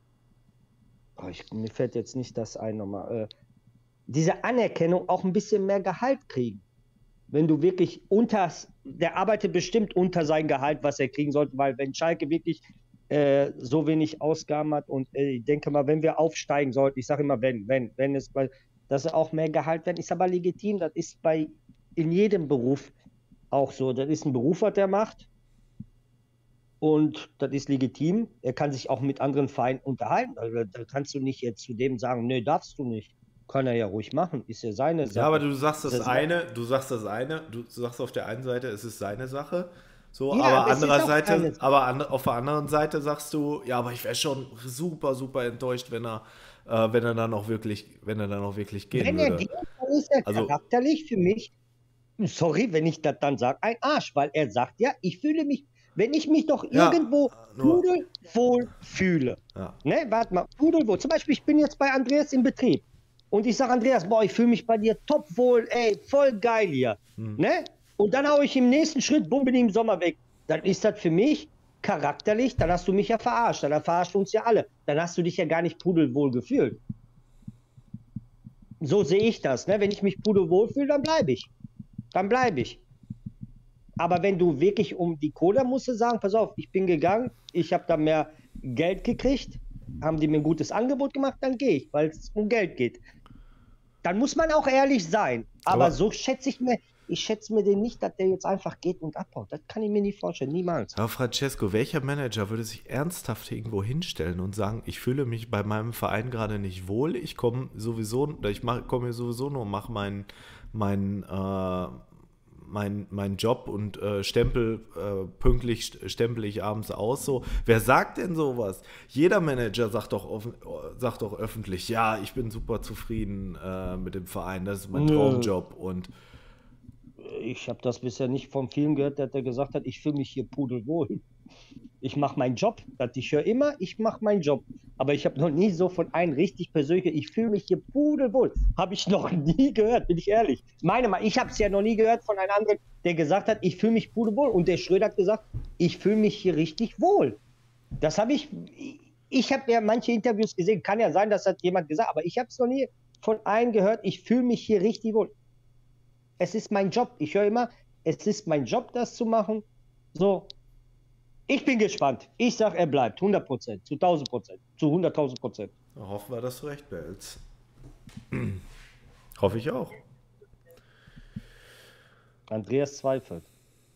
mir fällt jetzt nicht das ein nochmal, diese Anerkennung auch ein bisschen mehr Gehalt kriegen. Wenn du wirklich der arbeitet bestimmt unter sein Gehalt, was er kriegen sollte, weil wenn Schalke wirklich so wenig Ausgaben hat und ich denke mal, wenn wir aufsteigen sollten, ich sage immer wenn es, weil dass er auch mehr Gehalt werden, ist aber legitim, das ist in jedem Beruf auch so, das ist ein Beruf, was er macht und das ist legitim, er kann sich auch mit anderen Vereinen unterhalten, also, da kannst du nicht jetzt zu dem sagen, nee, darfst du nicht, kann er ja ruhig machen, ist ja seine Sache. Ja, aber du sagst das eine, du sagst auf der einen Seite, es ist seine Sache, so, Ja, aber aber es ist auch andererseits, seine Sache. auf der anderen Seite sagst du, ja, aber ich wäre schon super, super enttäuscht, wenn er dann auch wirklich gehen Wenn er würde. geht, dann ist er Also, charakterlich für mich, sorry, wenn ich das dann sage, ein Arsch, weil er sagt ja, ich fühle mich, wenn ich mich doch ja, irgendwo nur, pudelwohl fühle, ja. ne, warte mal, pudelwohl, zum Beispiel, ich bin jetzt bei Andreas im Betrieb und ich sage, Andreas, boah, ich fühle mich bei dir top wohl, ey, voll geil hier, ne, und dann hau ich im nächsten Schritt, bumm, bin ich im Sommer weg, dann ist das für mich charakterlich, dann hast du mich ja verarscht, dann verarscht uns ja alle, dann hast du dich ja gar nicht pudelwohl gefühlt. So sehe ich das. Ne? Wenn ich mich pudelwohl fühle, dann bleibe ich. Dann bleibe ich. Aber wenn du wirklich um die Kohle musst du sagen, pass auf, ich bin gegangen, ich habe da mehr Geld gekriegt, haben die mir ein gutes Angebot gemacht, dann gehe ich, weil es um Geld geht. Dann muss man auch ehrlich sein. Aber so schätze mir den nicht, dass der jetzt einfach geht und abhaut. Das kann ich mir nicht vorstellen, niemals. Aber Francesco, welcher Manager würde sich ernsthaft irgendwo hinstellen und sagen, ich fühle mich bei meinem Verein gerade nicht wohl, ich komme sowieso, komme hier sowieso nur, mache meinen Job und pünktlich stempel ich abends aus. So, wer sagt denn sowas? Jeder Manager sagt doch öffentlich, ja, ich bin super zufrieden mit dem Verein, das ist mein Traumjob und Ich habe das bisher nicht von vielen gehört, der gesagt hat, ich fühle mich hier pudelwohl. Ich mache meinen Job. Ich höre immer, ich mache meinen Job. Aber ich habe noch nie so von einem richtig persönlich, ich fühle mich hier pudelwohl. Habe ich noch nie gehört, bin ich ehrlich. Ich habe es ja noch nie gehört von einem anderen, der gesagt hat, ich fühle mich pudelwohl. Und der Schröder hat gesagt, ich fühle mich hier richtig wohl. Das habe ich habe ja manche Interviews gesehen, kann ja sein, das hat jemand gesagt, aber ich habe es noch nie von einem gehört, ich fühle mich hier richtig wohl. Es ist mein Job. Ich höre immer, es ist mein Job, das zu machen. So, ich bin gespannt. Ich sage, er bleibt 100%, zu 1000%, zu 100.000%. hoffen wir, dass du recht behältst. Hoffe ich auch. Andreas zweifelt.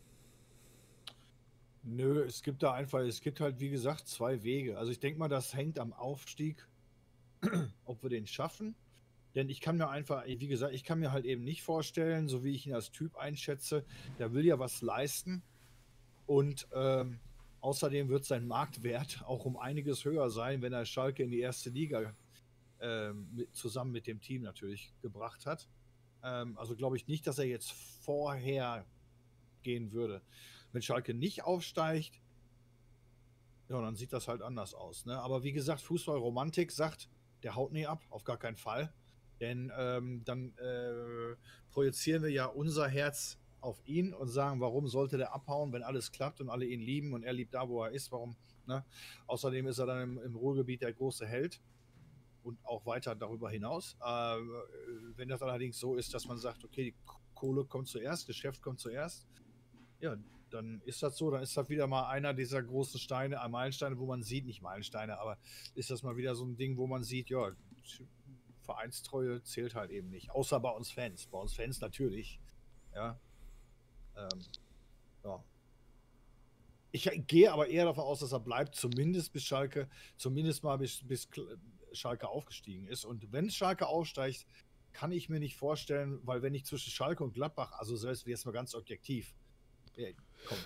Nö, es gibt halt, wie gesagt, 2 Wege. Also ich denke mal, das hängt am Aufstieg, ob wir den schaffen. Denn ich kann mir einfach, wie gesagt, ich kann mir halt eben nicht vorstellen, so wie ich ihn als Typ einschätze, der will ja was leisten. Und außerdem wird sein Marktwert auch um einiges höher sein, wenn er Schalke in die erste Liga zusammen mit dem Team natürlich gebracht hat. Also glaube ich nicht, dass er jetzt vorher gehen würde. Wenn Schalke nicht aufsteigt, ja, dann sieht das halt anders aus. Ne? Aber wie gesagt, Fußballromantik sagt, der haut nie ab, auf gar keinen Fall. Denn dann projizieren wir ja unser Herz auf ihn und sagen, warum sollte der abhauen, wenn alles klappt und alle ihn lieben und er liebt da, wo er ist, warum, ne? Außerdem ist er dann im Ruhrgebiet der große Held und auch weiter darüber hinaus. Wenn das allerdings so ist, dass man sagt, okay, die Kohle kommt zuerst, Geschäft kommt zuerst, ja, dann ist das so, dann ist das wieder mal einer dieser großen Steine, Meilensteine, wo man sieht, nicht Meilensteine, aber ist das mal wieder so ein Ding, wo man sieht, ja, Vereinstreue zählt halt eben nicht, außer bei uns Fans. Bei uns Fans natürlich, ja. Ja. Ich gehe aber eher davon aus, dass er bleibt, zumindest bis Schalke, zumindest mal bis Schalke aufgestiegen ist. Und wenn Schalke aufsteigt, kann ich mir nicht vorstellen, weil wenn ich zwischen Schalke und Gladbach, also selbst jetzt mal ganz objektiv, komm.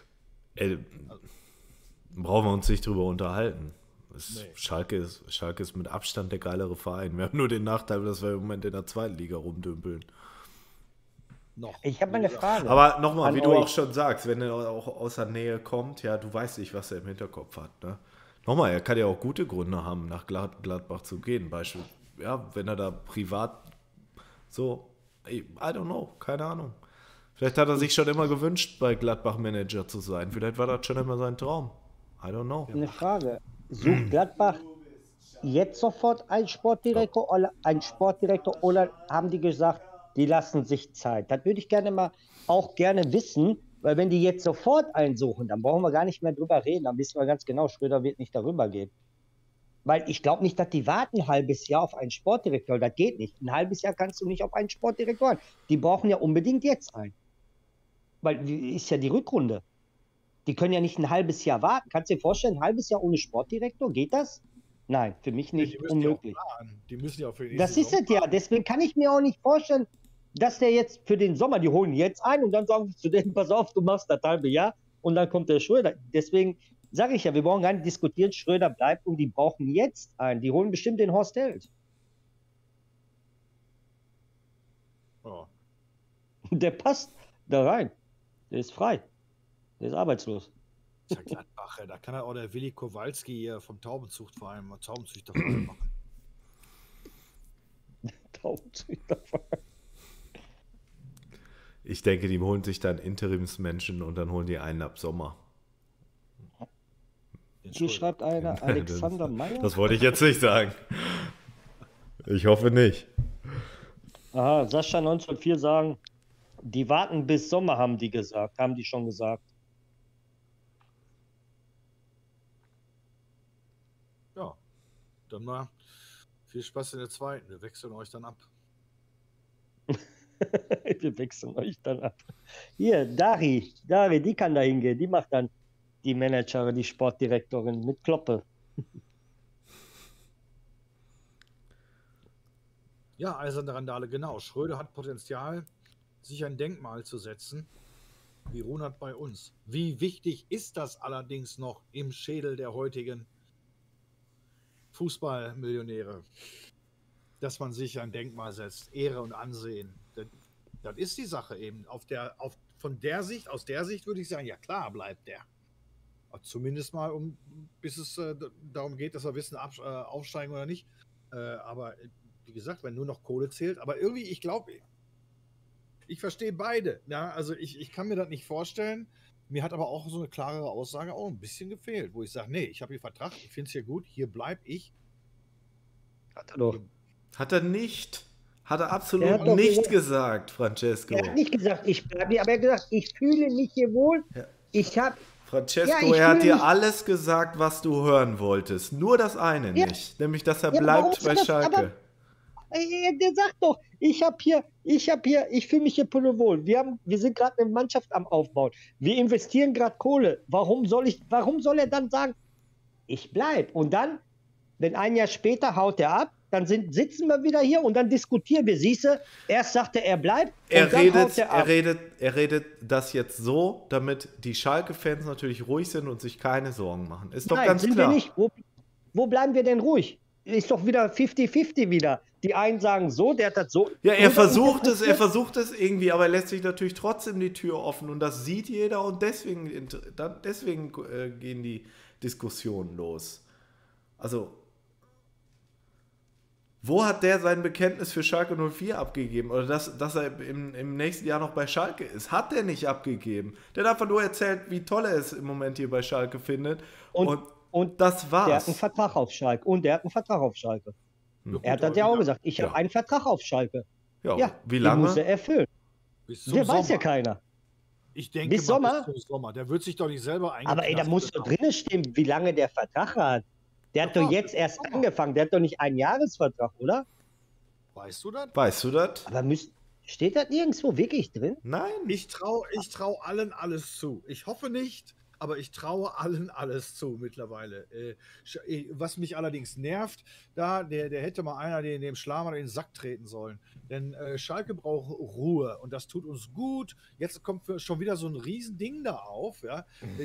Brauchen wir uns nicht drüber unterhalten. Nee. Schalke ist mit Abstand der geilere Verein. Wir haben nur den Nachteil, dass wir im Moment in der zweiten Liga rumdümpeln. Noch. Ich habe mal eine Frage. Aber nochmal, wie du euch. auch schon sagst, wenn er auch aus der Nähe kommt, ja, du weißt nicht, was er im Hinterkopf hat. Ne? Nochmal, er kann ja auch gute Gründe haben, nach Gladbach zu gehen. Beispiel, ja, wenn er da privat so, I don't know, keine Ahnung. Vielleicht hat er sich schon immer gewünscht, bei Gladbach Manager zu sein. Vielleicht war das schon immer sein Traum. I don't know. Eine Frage. Sucht Gladbach jetzt sofort einen Sportdirektor oder haben die gesagt, die lassen sich Zeit? Das würde ich auch gerne wissen, weil wenn die jetzt sofort einen suchen, dann brauchen wir gar nicht mehr drüber reden. Dann wissen wir ganz genau, Schröder wird nicht darüber gehen. Weil ich glaube nicht, dass die warten ein halbes Jahr auf einen Sportdirektor. Das geht nicht. Ein halbes Jahr kannst du nicht auf einen Sportdirektor haben. Die brauchen ja unbedingt jetzt einen. Weil ist ja die Rückrunde. Die können ja nicht ein halbes Jahr warten. Kannst du dir vorstellen, ein halbes Jahr ohne Sportdirektor? Geht das? Nein, für mich nicht, unmöglich. Die müssen ja auch für die Das ist es ja. Deswegen kann ich mir auch nicht vorstellen, dass der jetzt für den Sommer, die holen jetzt ein und dann sagen sie zu denen, pass auf, du machst das halbe Jahr und dann kommt der Schröder. Deswegen sage ich ja, wir brauchen gar nicht diskutieren, Schröder bleibt und die brauchen jetzt einen. Die holen bestimmt den Horst Held. Oh. Der passt da rein. Der ist frei. Der ist arbeitslos. Das ist ja Gladbach, da kann er auch der Willi Kowalski hier vom Taubenzüchterverein machen. Taubenzüchterverein. Ich denke, die holen sich dann Interimsmenschen und dann holen die einen ab Sommer. Hier schreibt einer Alexander Meyer. Das wollte ich jetzt nicht sagen. Ich hoffe nicht. Aha, Sascha 1904 sagen, die warten bis Sommer, haben die schon gesagt. Ja, dann mal viel Spaß in der zweiten. Wir wechseln euch dann ab. Wir wechseln euch dann ab. Hier, Dari, die kann da hingehen. Die macht dann die Managerin, die Sportdirektorin mit Kloppe. Ja, eiserne Randale, genau. Schröder hat Potenzial, sich ein Denkmal zu setzen, wie Runert bei uns. Wie wichtig ist das allerdings noch im Schädel der heutigen Fußballmillionäre, dass man sich ein Denkmal setzt, Ehre und Ansehen. Das ist die Sache eben. Aus der Sicht würde ich sagen, ja klar, bleibt der. Zumindest mal, bis es darum geht, dass wir wissen, aufsteigen oder nicht. Aber wie gesagt, wenn nur noch Kohle zählt. Aber irgendwie, ich glaube, ich verstehe beide. Ja, also ich kann mir das nicht vorstellen. Mir hat aber auch so eine klarere Aussage auch ein bisschen gefehlt, wo ich sage, nee, ich habe hier Vertrag, ich finde es hier gut, hier bleibe ich. Hat er doch. Hat er nicht. Hat er absolut nicht gesagt, Francesco. Er hat nicht gesagt, ich bleibe hier, aber er hat gesagt, ich fühle mich hier wohl. Ja. Francesco, er hat dir alles gesagt, was du hören wolltest. Nur das eine nicht. Nämlich, dass er bleibt bei Schalke. Der sagt doch, ich fühle mich hier pudelwohl. Wir sind gerade eine Mannschaft am Aufbauen. Wir investieren gerade Kohle. Warum soll er dann sagen, ich bleibe? Und dann, wenn ein Jahr später haut er ab, dann sitzen wir wieder hier und dann diskutieren wir. Siehst du, erst sagt er bleibt und dann haut er ab. Er redet das jetzt so, damit die Schalke-Fans natürlich ruhig sind und sich keine Sorgen machen. Ist doch ganz klar. Wir nicht. Wo bleiben wir denn ruhig? Ist doch wieder 50-50 wieder. Die einen sagen so, der hat das so. Ja, er versucht es irgendwie, aber er lässt sich natürlich trotzdem die Tür offen und das sieht jeder und deswegen gehen die Diskussionen los. Also, wo hat der sein Bekenntnis für Schalke 04 abgegeben? Oder dass er im nächsten Jahr noch bei Schalke ist? Hat er nicht abgegeben. Der hat einfach nur erzählt, wie toll er es im Moment hier bei Schalke findet. Und das war's. Der hat einen Vertrag auf Schalke. Er hat das ja auch gesagt. Ich habe einen Vertrag auf Schalke. Ja, wie lange? Den muss er erfüllen. Der weiß ja keiner. Ich denke bis Sommer. Bis zum Sommer. Der wird sich doch nicht selber eingeladen. Aber da muss doch drinnen stehen, wie lange der Vertrag hat. Der hat doch jetzt erst angefangen. Der hat doch nicht einen Jahresvertrag, oder? Weißt du das? Aber steht das nirgendwo wirklich drin? Nein. Ich trau allen alles zu. Ich hoffe nicht, aber ich traue allen alles zu mittlerweile. Was mich allerdings nervt, der hätte mal einer dem Schlamann in den Sack treten sollen. Denn Schalke braucht Ruhe und das tut uns gut. Jetzt kommt schon wieder so ein Riesending da auf. Ja?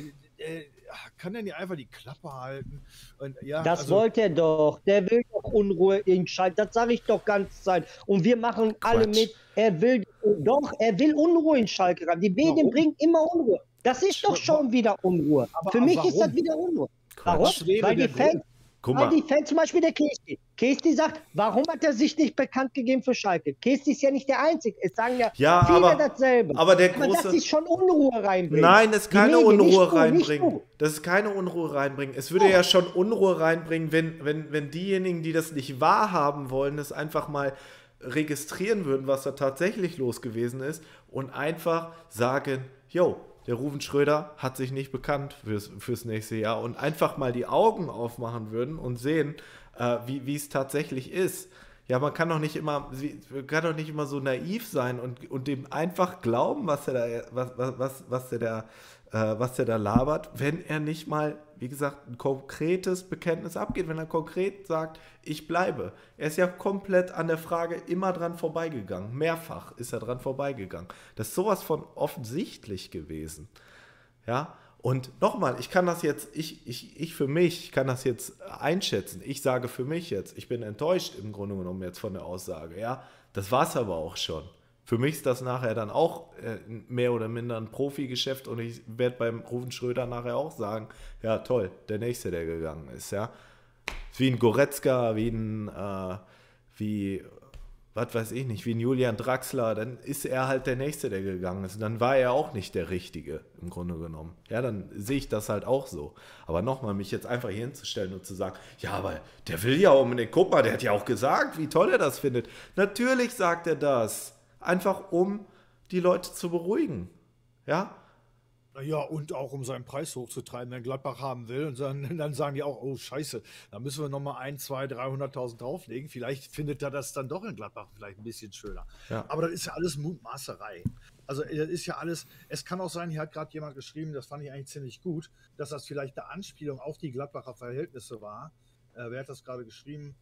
Kann der nicht einfach die Klappe halten? Und, ja, das wollte er doch. Der will doch Unruhe in Schalke. Das sage ich doch ganz Zeit. Und wir machen alle mit. Er will Unruhe in Schalke rein. Die Medien bringen immer Unruhe. Das ist doch schon wieder Unruhe. Für mich ist das wieder Unruhe. Warum? Weil die Fans, zum Beispiel der Kesti sagt, warum hat er sich nicht bekannt gegeben für Schalke? Kesti ist ja nicht der Einzige. Es sagen ja viele dasselbe. Aber das ist schon Unruhe reinbringen. Nein, das ist keine Unruhe reinbringen. Das ist keine Unruhe reinbringen. Es würde ja schon Unruhe reinbringen, wenn diejenigen, die das nicht wahrhaben wollen, das einfach mal registrieren würden, was da tatsächlich los gewesen ist und einfach sagen, yo, der Ruven Schröder hat sich nicht bekannt fürs nächste Jahr und einfach mal die Augen aufmachen würden und sehen, wie es tatsächlich ist. Ja, man kann doch nicht immer so naiv sein und dem einfach glauben, was der da labert, wenn er nicht mal, wie gesagt, ein konkretes Bekenntnis abgeht, wenn er konkret sagt, ich bleibe. Er ist ja komplett an der Frage immer dran vorbeigegangen. Mehrfach ist er dran vorbeigegangen. Das ist sowas von offensichtlich gewesen. Ja, und nochmal, ich kann das jetzt, ich für mich kann das jetzt einschätzen. Ich sage für mich jetzt, ich bin enttäuscht im Grunde genommen jetzt von der Aussage. Ja, das war es aber auch schon. Für mich ist das nachher dann auch mehr oder minder ein Profigeschäft und ich werde beim Ruven Schröder nachher auch sagen, ja toll, der Nächste, der gegangen ist, ja. Wie ein Goretzka, wie was weiß ich nicht, wie ein Julian Draxler, dann ist er halt der Nächste, der gegangen ist. Und dann war er auch nicht der Richtige, im Grunde genommen. Ja, dann sehe ich das halt auch so. Aber nochmal, mich jetzt einfach hier hinzustellen und zu sagen, ja, aber der will ja unbedingt, guck mal, der hat ja auch gesagt, wie toll er das findet. Natürlich sagt er das. Einfach um die Leute zu beruhigen. Ja? Ja, und auch um seinen Preis hochzutreiben, wenn Gladbach haben will. Und dann sagen die auch, oh scheiße, da müssen wir nochmal 1, 2, 300.000 drauflegen. Vielleicht findet er das dann doch in Gladbach vielleicht ein bisschen schöner. Ja. Aber das ist ja alles Mutmaßerei. Also das ist ja alles, es kann auch sein, hier hat gerade jemand geschrieben, das fand ich eigentlich ziemlich gut, dass das vielleicht eine Anspielung auf die Gladbacher Verhältnisse war. Wer hat das gerade geschrieben?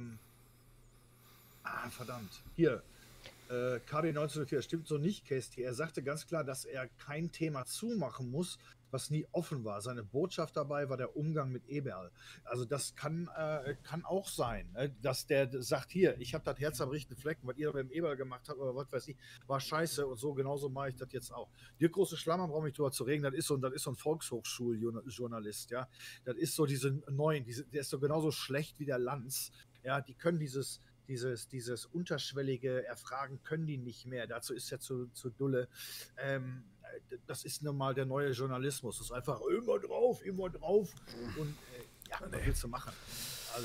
Verdammt. Hier. KD 1904, stimmt so nicht, Kesti. Er sagte ganz klar, dass er kein Thema zumachen muss, was nie offen war. Seine Botschaft dabei war der Umgang mit Eberl. Also das kann auch sein, dass der sagt, hier, ich habe das Herz am richtigen Flecken, was ihr beim Eberl gemacht habt oder was weiß ich, war scheiße und so, genauso mache ich das jetzt auch. Dirk Große Schlammer, brauche ich drüber zu reden, das ist so ein Volkshochschuljournalist, ja. Das ist so diese neuen, der ist so genauso schlecht wie der Lanz, ja, die können dieses unterschwellige Erfragen können die nicht mehr. Dazu ist er zu dulle. Das ist nun mal der neue Journalismus. Das ist einfach immer drauf. Und was willst du machen? Also,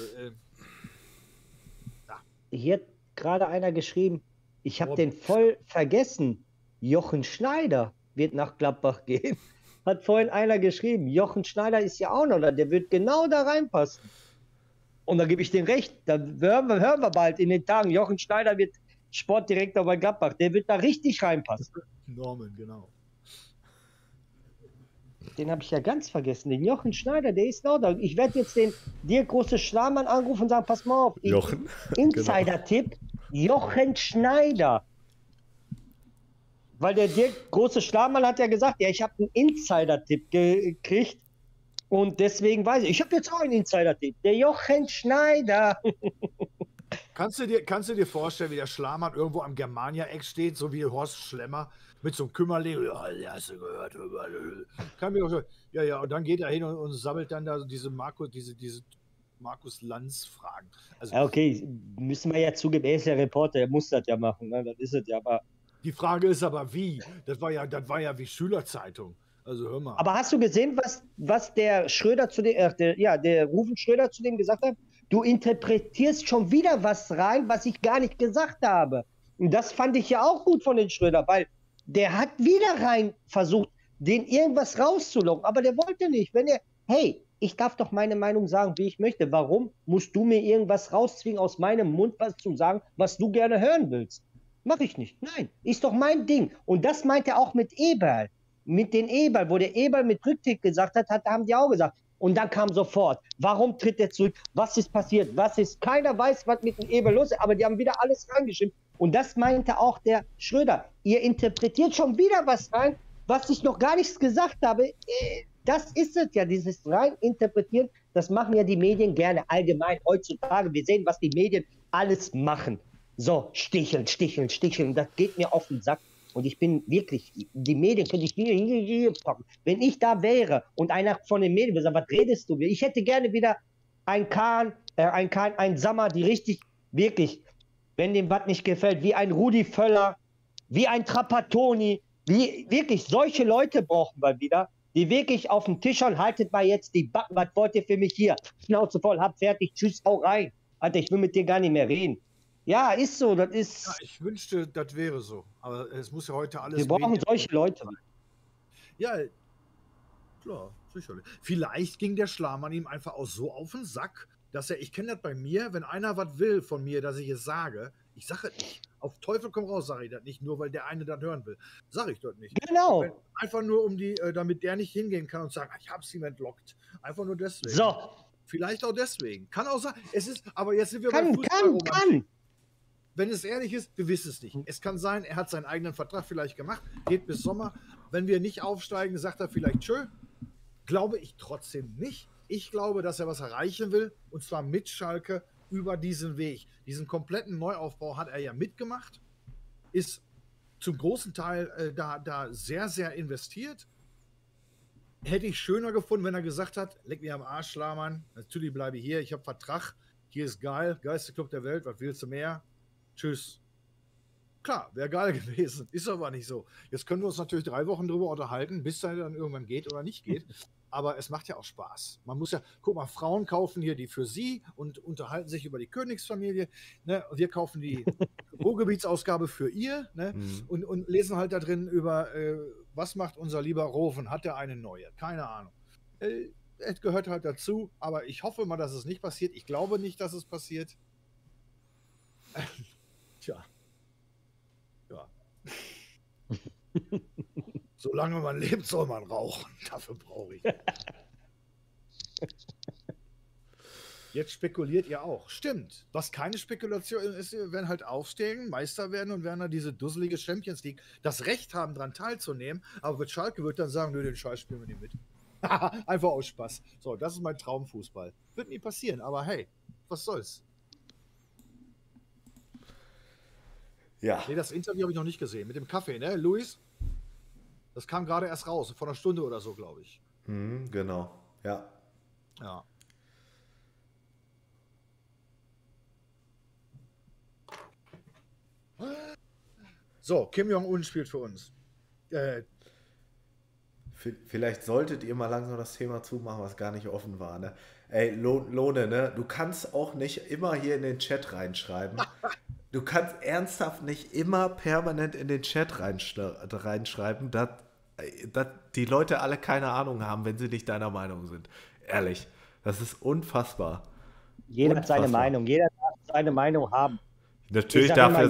Hier hat gerade einer geschrieben, ich habe den voll vergessen. Jochen Schneider wird nach Gladbach gehen. Hat vorhin einer geschrieben. Jochen Schneider ist ja auch noch da. Der wird genau da reinpassen. Und da gebe ich dem recht, da hören wir bald in den Tagen, Jochen Schneider wird Sportdirektor bei Gladbach, der wird da richtig reinpassen. Norman, genau. Den habe ich ja ganz vergessen, den Jochen Schneider, der ist noch da. Ich werde jetzt den Dirk Große Schlamann anrufen und sagen, pass mal auf, Jochen. Insider-Tipp, Jochen Schneider. Weil der Dirk Große Schlamann hat ja gesagt, ja, ich habe einen Insider-Tipp gekriegt. Und deswegen weiß ich habe jetzt auch einen Insider-Tipp. Der Jochen Schneider. Kannst du dir vorstellen, wie der Schlamann irgendwo am Germania-Eck steht, so wie Horst Schlemmer mit so einem Kümmerling? Ja, hast du gehört? Kann mir auch so, ja, und dann geht er hin und sammelt dann da diese Markus Lanz-Fragen. Also, ja, okay, müssen wir ja zugeben, er ist ja Reporter, er muss das ja machen. Ne? Das ist es ja, aber. Die Frage ist aber wie? Das war ja wie Schülerzeitung. Also hör mal. Aber hast du gesehen, was der Schröder der Ruven Schröder zu dem gesagt hat? Du interpretierst schon wieder was rein, was ich gar nicht gesagt habe. Und das fand ich ja auch gut von den Schröder, weil der hat wieder rein versucht, den irgendwas rauszulocken, aber der wollte nicht. Hey, ich darf doch meine Meinung sagen, wie ich möchte. Warum musst du mir irgendwas rauszwingen aus meinem Mund, was zu sagen, was du gerne hören willst? Mach ich nicht. Nein, ist doch mein Ding. Und das meint er auch mit Eberl. mit den Eberl, wo der Eberl mit Rücktritt gesagt hat, haben die auch gesagt. Und dann kam sofort, warum tritt er zurück? Was ist passiert? Keiner weiß, was mit dem Eberl los ist, aber die haben wieder alles reingeschrieben. Und das meinte auch der Schröder. Ihr interpretiert schon wieder was rein, was ich noch gar nichts gesagt habe. Das ist es ja, dieses rein interpretieren, das machen ja die Medien gerne allgemein heutzutage. Wir sehen, was die Medien alles machen. So, sticheln, sticheln, sticheln. Das geht mir auf den Sack. Und ich bin wirklich, die Medien könnte ich hier packen. Wenn ich da wäre und einer von den Medien würde sagen, was redest du? Ich hätte gerne wieder ein Sammer, die richtig, wirklich, wenn dem was nicht gefällt, wie ein Rudi Völler, wie ein Trapattoni, wie wirklich solche Leute brauchen wir wieder, die wirklich auf den Tisch und haltet mal jetzt die Backen, was wollt ihr für mich hier? Schnauze voll, hab fertig, tschüss, hau rein. Alter, ich will mit dir gar nicht mehr reden. Ja, ist so, das ist... Ja, ich wünschte, das wäre so. Aber es muss ja heute alles... Wir brauchen solche Leute. Ja, klar, sicherlich. Vielleicht ging der Schlamann ihm einfach auch so auf den Sack, dass ich kenne das bei mir, wenn einer was will von mir, dass ich es sage, ich sage es nicht. Auf Teufel komm raus, sage ich das nicht, nur weil der eine das hören will. Sage ich das nicht. Genau. Einfach nur, damit der nicht hingehen kann und sagen, ich hab's ihm entlockt. Einfach nur deswegen. So. Vielleicht auch deswegen. Kann auch sein. Aber jetzt sind wir bei Fußball. Wenn es ehrlich ist, wir wissen es nicht. Es kann sein, er hat seinen eigenen Vertrag vielleicht gemacht, geht bis Sommer. Wenn wir nicht aufsteigen, sagt er vielleicht tschö. Glaube ich trotzdem nicht. Ich glaube, dass er was erreichen will, und zwar mit Schalke über diesen Weg. Diesen kompletten Neuaufbau hat er ja mitgemacht, ist zum großen Teil da sehr, sehr investiert. Hätte ich schöner gefunden, wenn er gesagt hat, leck mir am Arsch, Schlamann, natürlich bleibe ich hier, ich habe Vertrag, hier ist geil, geilste Club der Welt, was willst du mehr? Tschüss. Klar, wäre geil gewesen. Ist aber nicht so. Jetzt können wir uns natürlich 3 Wochen drüber unterhalten, bis er dann irgendwann geht oder nicht geht. Aber es macht ja auch Spaß. Man muss ja, guck mal, Frauen kaufen hier die für sie und unterhalten sich über die Königsfamilie. Ne? Wir kaufen die Ruhrgebietsausgabe für ihr, ne? Und lesen halt da drin über, was macht unser lieber Roven? Hat er eine neue? Keine Ahnung. Es gehört halt dazu, aber ich hoffe mal, dass es nicht passiert. Ich glaube nicht, dass es passiert. Tja. Ja. Solange man lebt, soll man rauchen. Dafür brauche ich. Jetzt spekuliert ihr auch. Stimmt. Was keine Spekulation ist, wir werden halt aufstehen, Meister werden und werden dann diese dusselige Champions League das Recht haben, daran teilzunehmen. Aber mit Schalke wird dann sagen, nö, den Scheiß spielen wir nicht mit. Einfach aus Spaß. So, das ist mein Traumfußball. Wird nie passieren, aber hey, was soll's? Ja. Nee, das Interview habe ich noch nicht gesehen. Mit dem Kaffee, ne, Luis? Das kam gerade erst raus, vor einer Stunde oder so, glaube ich. Genau, ja. Ja. So, Kim Jong-un spielt für uns. Vielleicht solltet ihr mal langsam das Thema zumachen, was gar nicht offen war. Ne? Ey, Lohne, ne? Du kannst auch nicht immer hier in den Chat reinschreiben. Du kannst ernsthaft nicht immer permanent in den Chat reinschreiben, dass die Leute alle keine Ahnung haben, wenn sie nicht deiner Meinung sind. Ehrlich, das ist unfassbar. Jeder hat seine Meinung, jeder darf seine Meinung haben. Natürlich darf er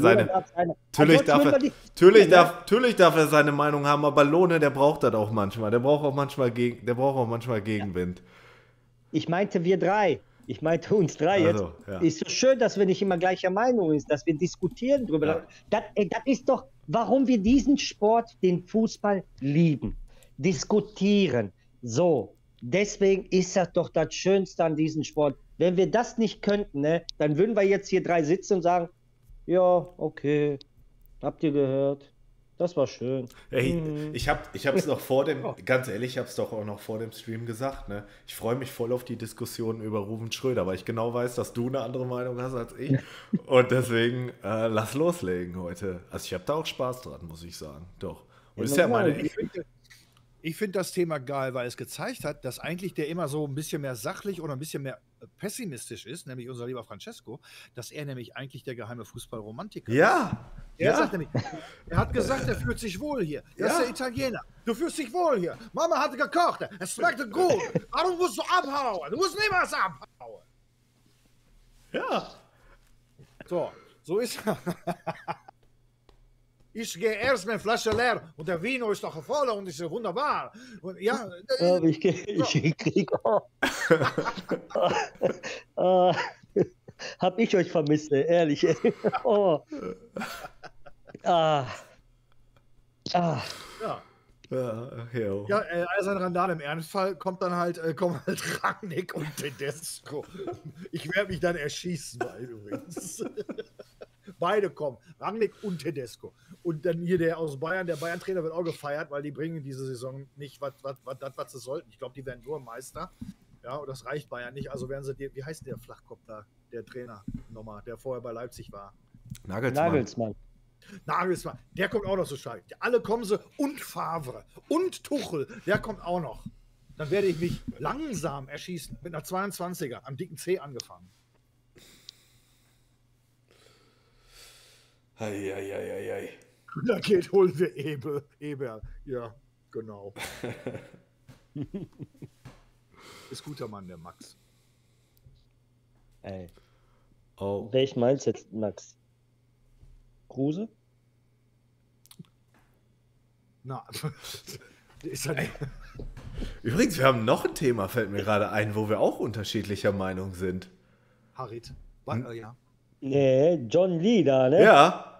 seine Meinung haben, aber Lohne, der braucht das auch manchmal. Der braucht auch manchmal Gegenwind. Ich meinte wir drei. Ich meinte uns drei also, jetzt. Ja. Ist so schön, dass wir nicht immer gleicher Meinung sind, dass wir diskutieren drüber. Ja. Das ist doch, warum wir diesen Sport, den Fußball lieben. Diskutieren. So. Deswegen ist das doch das Schönste an diesem Sport. Wenn wir das nicht könnten, ne, dann würden wir jetzt hier 3 sitzen und sagen, ja, okay, habt ihr gehört? Das war schön. Hey, ich hab's noch vor dem, ganz ehrlich, ich hab's doch auch noch vor dem Stream gesagt, ne? Ich freue mich voll auf die Diskussion über Ruven Schröder, weil ich genau weiß, dass du eine andere Meinung hast als ich. Und deswegen lass loslegen heute. Also ich habe da auch Spaß dran, muss ich sagen. Doch. Und ist ja meine. Ich finde das Thema geil, weil es gezeigt hat, dass eigentlich der immer so ein bisschen mehr sachlich oder ein bisschen mehr pessimistisch ist, nämlich unser lieber Francesco, dass er nämlich eigentlich der geheime Fußballromantiker ist. Ja. Sagt nämlich, er hat gesagt, er fühlt sich wohl hier. Er ist der Italiener. Du fühlst dich wohl hier. Mama hat gekocht. Es schmeckte gut. Warum musst du abhauen? Du musst niemals abhauen. Ja. So ist er. Ich gehe erst mit Flasche leer und der Vino ist doch voll und ist wunderbar. Und ja, Ich krieg. Hab ich euch vermisst, ehrlich. Oh. ja. Ja. Ja, als ein Randal im Ernstfall kommen halt Rangnick und Tedesco. Ich werde mich dann erschießen, übrigens. Beide kommen, Rangnick und Tedesco. Und dann hier der aus Bayern, der Bayern-Trainer wird auch gefeiert, weil die bringen diese Saison nicht, was sie sollten. Ich glaube, die werden nur Meister. Ja, und das reicht Bayern nicht. Also werden sie, wie heißt der Flachkopf da, der Trainer nochmal, der vorher bei Leipzig war? Nagelsmann. Nagelsmann, der kommt auch noch so stark. Alle kommen sie und Favre und Tuchel, der kommt auch noch. Dann werde ich mich langsam erschießen mit einer 22er am dicken C angefangen. Ei. Da holen wir Eber. Ja, genau. Ist guter Mann, der Max. Ey. Oh. Welchen meinst du jetzt, Max? Kruse? Na, ist halt. Übrigens, wir haben noch ein Thema, fällt mir gerade ein, wo wir auch unterschiedlicher Meinung sind. Harit. Ja. Nee, John Lee da, ne? Ja.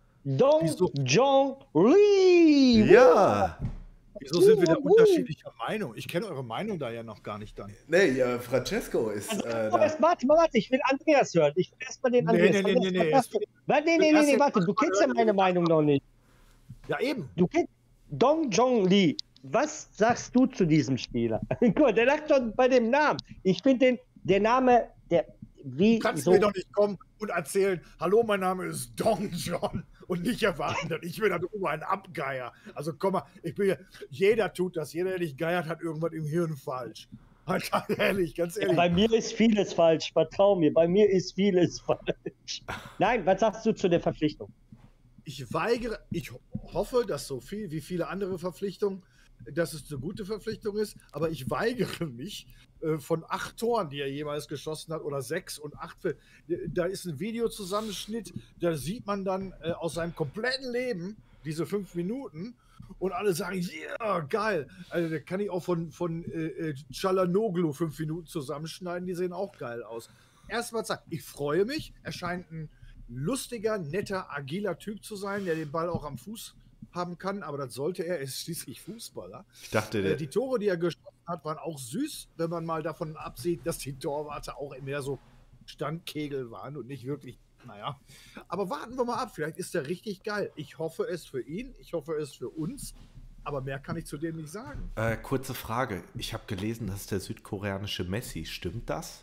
John Lee! Ja. Wieso sind wir da unterschiedlicher Meinung? Ich kenne eure Meinung da ja noch gar nicht dann. Nee, Francesco ist da. Warte, ich will Andreas hören. Ich will erstmal den Andreas. Nee. Warte, du kennst ja meine Meinung noch nicht. Ja, eben. Du kennst John Lee. Was sagst du zu diesem Spieler? Guck mal, der lacht schon bei dem Namen. Ich finde der Name, du kannst mir doch nicht kommen und erzählen, hallo, mein Name ist Don John und nicht erwarten, dass ich mir dann ein Abgeier. Also komm mal, jeder tut das, jeder, der nicht geiert, hat irgendwas im Hirn falsch. Ganz ehrlich. Ja, bei mir ist vieles falsch, vertrau mir, bei mir ist vieles falsch. Nein, was sagst du zu der Verpflichtung? Ich hoffe, dass so viel wie viele andere Verpflichtungen, dass es eine gute Verpflichtung ist, aber ich weigere mich, von 8 Toren, die er jemals geschossen hat, oder 6 und 8, da ist ein Videozusammenschnitt, da sieht man dann aus seinem kompletten Leben diese 5 Minuten und alle sagen, yeah, geil. Also da kann ich auch von Çalhanoğlu 5 Minuten zusammenschneiden, die sehen auch geil aus. Erstmal sagen, ich freue mich, er scheint ein lustiger, netter, agiler Typ zu sein, der den Ball auch am Fuß haben kann, aber das sollte er ist schließlich Fußballer. Ich dachte, die Tore, die er geschossen hat, waren auch süß, wenn man mal davon absieht, dass die Torwarte auch mehr so Standkegel waren und nicht wirklich, naja. Aber warten wir mal ab, vielleicht ist er richtig geil. Ich hoffe es für ihn, ich hoffe es für uns, aber mehr kann ich zu dem nicht sagen. Kurze Frage. Ich habe gelesen, das ist der südkoreanische Messi. Stimmt das?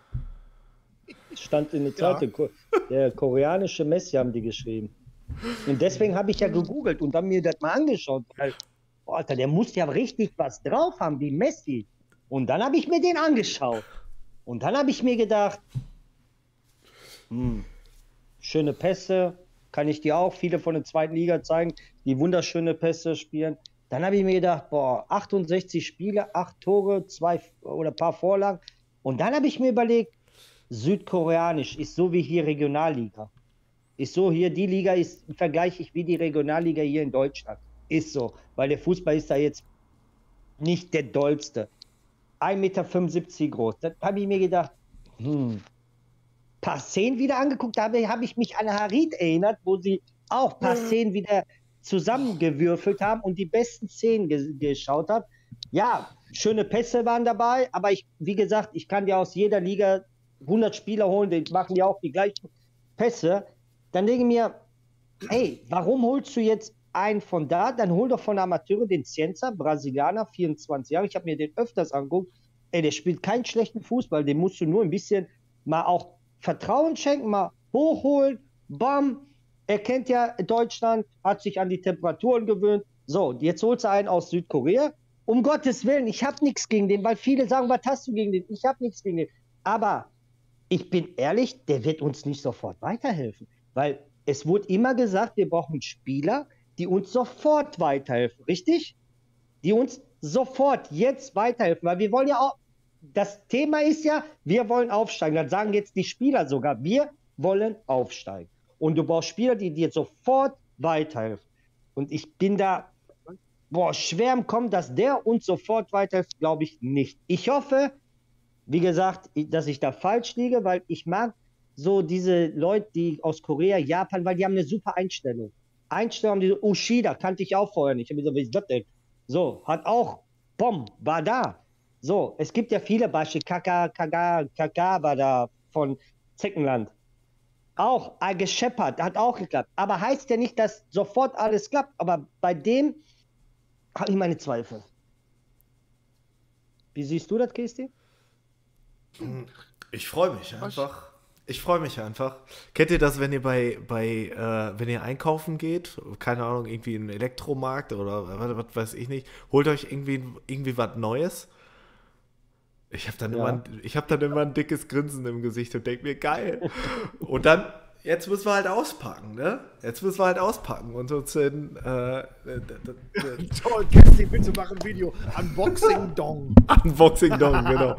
Stand in der Zeitung. Ja. Der koreanische Messi haben die geschrieben. Und deswegen habe ich ja gegoogelt und dann mir das mal angeschaut. Weil, Alter, der muss ja richtig was drauf haben, wie Messi. Und dann habe ich mir den angeschaut. Und dann habe ich mir gedacht, schöne Pässe, kann ich dir auch viele von der zweiten Liga zeigen, die wunderschöne Pässe spielen. Dann habe ich mir gedacht, 68 Spiele, 8 Tore, 2 oder ein paar Vorlagen. Und dann habe ich mir überlegt, südkoreanisch ist so wie hier Regionalliga. Ist so hier, die Liga ist, vergleiche ich wie die Regionalliga hier in Deutschland. Ist so, weil der Fußball ist da jetzt nicht der dollste. 1,75 Meter groß. Da habe ich mir gedacht, paar Szenen wieder angeguckt, da habe ich mich an Harit erinnert, wo sie auch ein paar Szenen wieder zusammengewürfelt haben und die besten Szenen geschaut haben. Ja, schöne Pässe waren dabei, aber wie gesagt, ich kann dir aus jeder Liga 100 Spieler holen, die machen ja auch die gleichen Pässe. Dann denke ich mir, hey, warum holst du jetzt einen von da? Dann hol doch von der Amateure den Cienza, Brasilianer, 24 Jahre. Ich habe mir den öfters angeguckt. Ey, der spielt keinen schlechten Fußball. Dem musst du nur ein bisschen mal auch Vertrauen schenken, mal hochholen. Bam, er kennt ja Deutschland, hat sich an die Temperaturen gewöhnt. So, jetzt holst du einen aus Südkorea. Um Gottes Willen, ich habe nichts gegen den, weil viele sagen, was hast du gegen den? Ich habe nichts gegen den. Aber ich bin ehrlich, der wird uns nicht sofort weiterhelfen. Weil es wurde immer gesagt, wir brauchen Spieler, die uns sofort weiterhelfen, richtig? Die uns sofort jetzt weiterhelfen, weil wir wollen ja auch, das Thema ist ja, wir wollen aufsteigen. Dann sagen jetzt die Spieler sogar, wir wollen aufsteigen. Und du brauchst Spieler, die dir sofort weiterhilft. Und ich bin da, schwer im Kommen, dass der uns sofort weiterhilft, glaube ich nicht. Ich hoffe, wie gesagt, dass ich da falsch liege, weil ich mag so diese Leute, die aus Korea, Japan, weil die haben eine super Einstellung. Einstellung, diese Ushida kannte ich auch vorher nicht. Ich habe gesagt, wie ist das denn? So, hat auch, war da. So, es gibt ja viele Beispiele. Kaka war da von Zeckenland. Auch gescheppert, hat auch geklappt. Aber heißt ja nicht, dass sofort alles klappt. Aber bei dem habe ich meine Zweifel. Wie siehst du das, Kisti? Ich freue mich einfach. Ich freue mich einfach. Kennt ihr das, wenn ihr wenn ihr einkaufen geht, keine Ahnung, irgendwie in einen Elektromarkt oder was weiß ich nicht, holt euch irgendwie was Neues? Ich habe dann, hab dann immer ein dickes Grinsen im Gesicht und denke mir, geil. Und dann, jetzt müssen wir halt auspacken, ne? Jetzt müssen wir halt auspacken und uns in Toll, Kirsty, bitte mach ein Video. Unboxing Dong. Unboxing Dong, genau.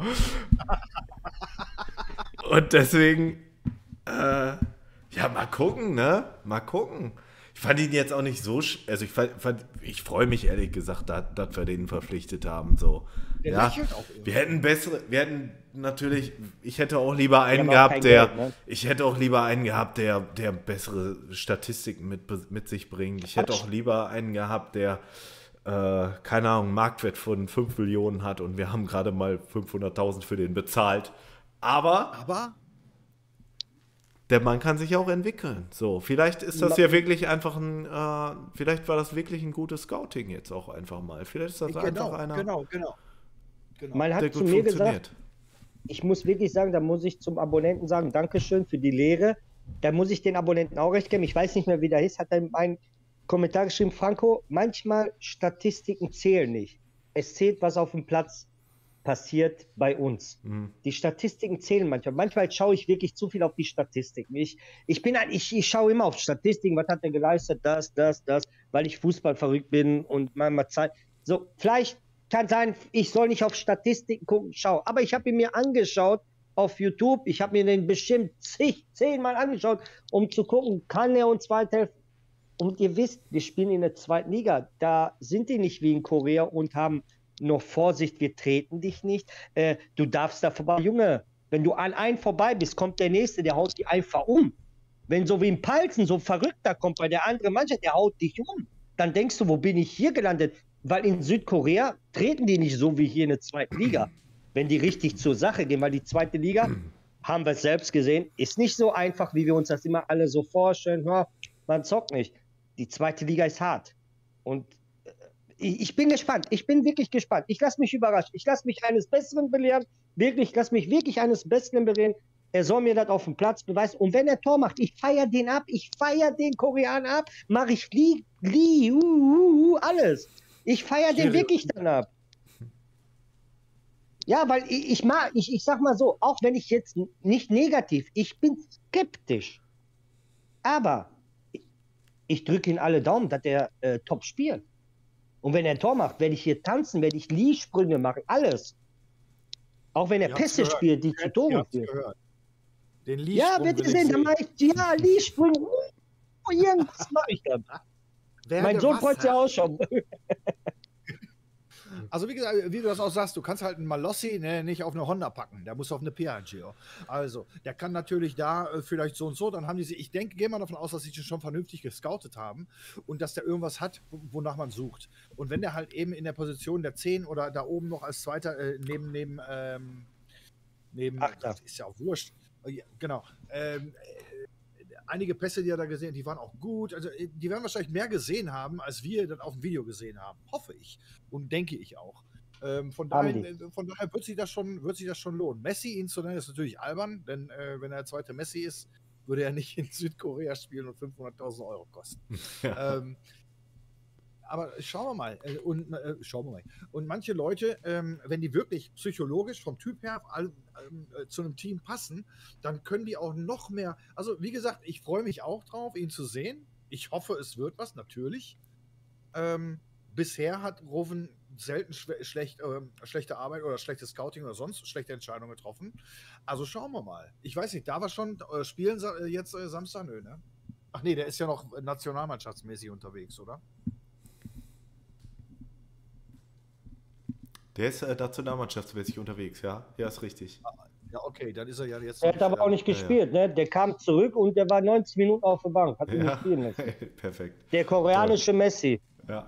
Und deswegen, ja, mal gucken, ne? Mal gucken. Ich fand ihn jetzt auch nicht so, also ich freue mich ehrlich gesagt, dass wir den verpflichtet haben, so. Der ja, lächelt auch irgendwie. wir hätten natürlich, ich hätte auch lieber einen gehabt, der bessere Statistiken mit sich bringt. Ich hätte auch lieber einen gehabt, der, keine Ahnung, einen Marktwert von 5 Millionen hat und wir haben gerade mal 500.000 für den bezahlt. Aber der Mann kann sich auch entwickeln. So, vielleicht ist das ja wirklich einfach vielleicht war das wirklich ein gutes Scouting jetzt auch einfach mal. Vielleicht ist das einfach einer, Genau. Man hat der zu gut mir funktioniert. gesagt, ich muss wirklich sagen, da muss ich zum Abonnenten sagen, Dankeschön für die Lehre. Da muss ich den Abonnenten auch recht geben. Ich weiß nicht mehr, wie der ist. Hat er einen Kommentar geschrieben, Franco, manchmal Statistiken zählen nicht. Es zählt, was auf dem Platz passiert bei uns. Die Statistiken zählen manchmal. Manchmal schaue ich wirklich zu viel auf die Statistiken. Ich schaue immer auf Statistiken, was hat er geleistet, das, weil ich Fußball verrückt bin und manchmal Zeit. So, vielleicht kann sein, ich soll nicht auf Statistiken gucken, schau. Aber ich habe ihn mir angeschaut auf YouTube. Ich habe mir den bestimmt 10-mal angeschaut, um zu gucken, kann er uns weiterhelfen. Und ihr wisst, wir spielen in der zweiten Liga. Da sind die nicht wie in Korea und haben noch Vorsicht, wir treten dich nicht. Du darfst da vorbei. Junge, wenn du an einen vorbei bist, kommt der Nächste, der haut dich einfach um. Wenn so wie ein Palzen, so ein Verrückter kommt bei der anderen Mannschaft, der haut dich um. Dann denkst du, wo bin ich hier gelandet? Weil in Südkorea treten die nicht so wie hier in der zweiten Liga. Wenn die richtig zur Sache gehen, weil die zweite Liga, haben wir es selbst gesehen, ist nicht so einfach, wie wir uns das immer alle so vorstellen. Man zockt nicht. Die zweite Liga ist hart. Und ich bin gespannt. Ich bin wirklich gespannt. Ich lasse mich überraschen. Ich lasse mich eines Besseren belehren. Wirklich, ich lasse mich wirklich eines Besseren belehren. Er soll mir das auf dem Platz beweisen. Und wenn er Tor macht, ich feiere den ab. Ich feiere den Koreaner ab. Mache ich alles. Ich feiere den wirklich dann ab. Ja, weil ich sag mal so, auch wenn ich jetzt nicht negativ, ich bin skeptisch. Aber ich drücke ihn alle Daumen, dass er top spielt. Und wenn er ein Tor macht, werde ich hier tanzen, werde ich Liesprünge machen, alles. Auch wenn er Pässe spielt, die zu Toren führen. Den ja, wird ihr sehen, dann mache ich, Liesprünge. Irgendwas mache ich dann. Mein Sohn freut sich auch schon. Also wie gesagt, wie du das auch sagst, du kannst halt einen Malossi nicht auf eine Honda packen, der muss auf eine Piaggio. Also, der kann natürlich da vielleicht so und so, dann haben die sie, ich denke, gehe mal davon aus, dass sie schon vernünftig gescoutet haben und dass der irgendwas hat, wonach man sucht. Und wenn der halt eben in der Position der 10 oder da oben noch als Zweiter neben das ist ja auch wurscht. Genau. Einige Pässe, die er da gesehen hat, die waren auch gut. Also, die werden wahrscheinlich mehr gesehen haben, als wir das auf dem Video gesehen haben. Hoffe ich. Und denke ich auch. Von daher wird sich das schon lohnen. Messi ihn zu nennen, ist natürlich albern, denn wenn er der zweite Messi ist, würde er nicht in Südkorea spielen und 500.000 € kosten. Aber schauen wir mal. Und manche Leute, wenn die wirklich psychologisch vom Typ her zu einem Team passen, dann können die auch noch mehr. Also, wie gesagt, ich freue mich auch drauf, ihn zu sehen. Ich hoffe, es wird was, natürlich. Bisher hat Roven selten schlechte Arbeit oder schlechtes Scouting oder sonst schlechte Entscheidungen getroffen. Also schauen wir mal. Ich weiß nicht, da wir schon spielen jetzt Samstag, nö, ne? Ach nee, der ist ja noch nationalmannschaftsmäßig unterwegs, oder? Der ist nationalmannschaftsmäßig unterwegs, ja. Ja, ist richtig. Ja, okay, dann ist er ja jetzt. Er hat aber auch nicht gespielt, ne? Der kam zurück und der war 90 Minuten auf der Bank. Hat ihn nicht Ja, spielen lassen. perfekt. Der koreanische Messi. Ja.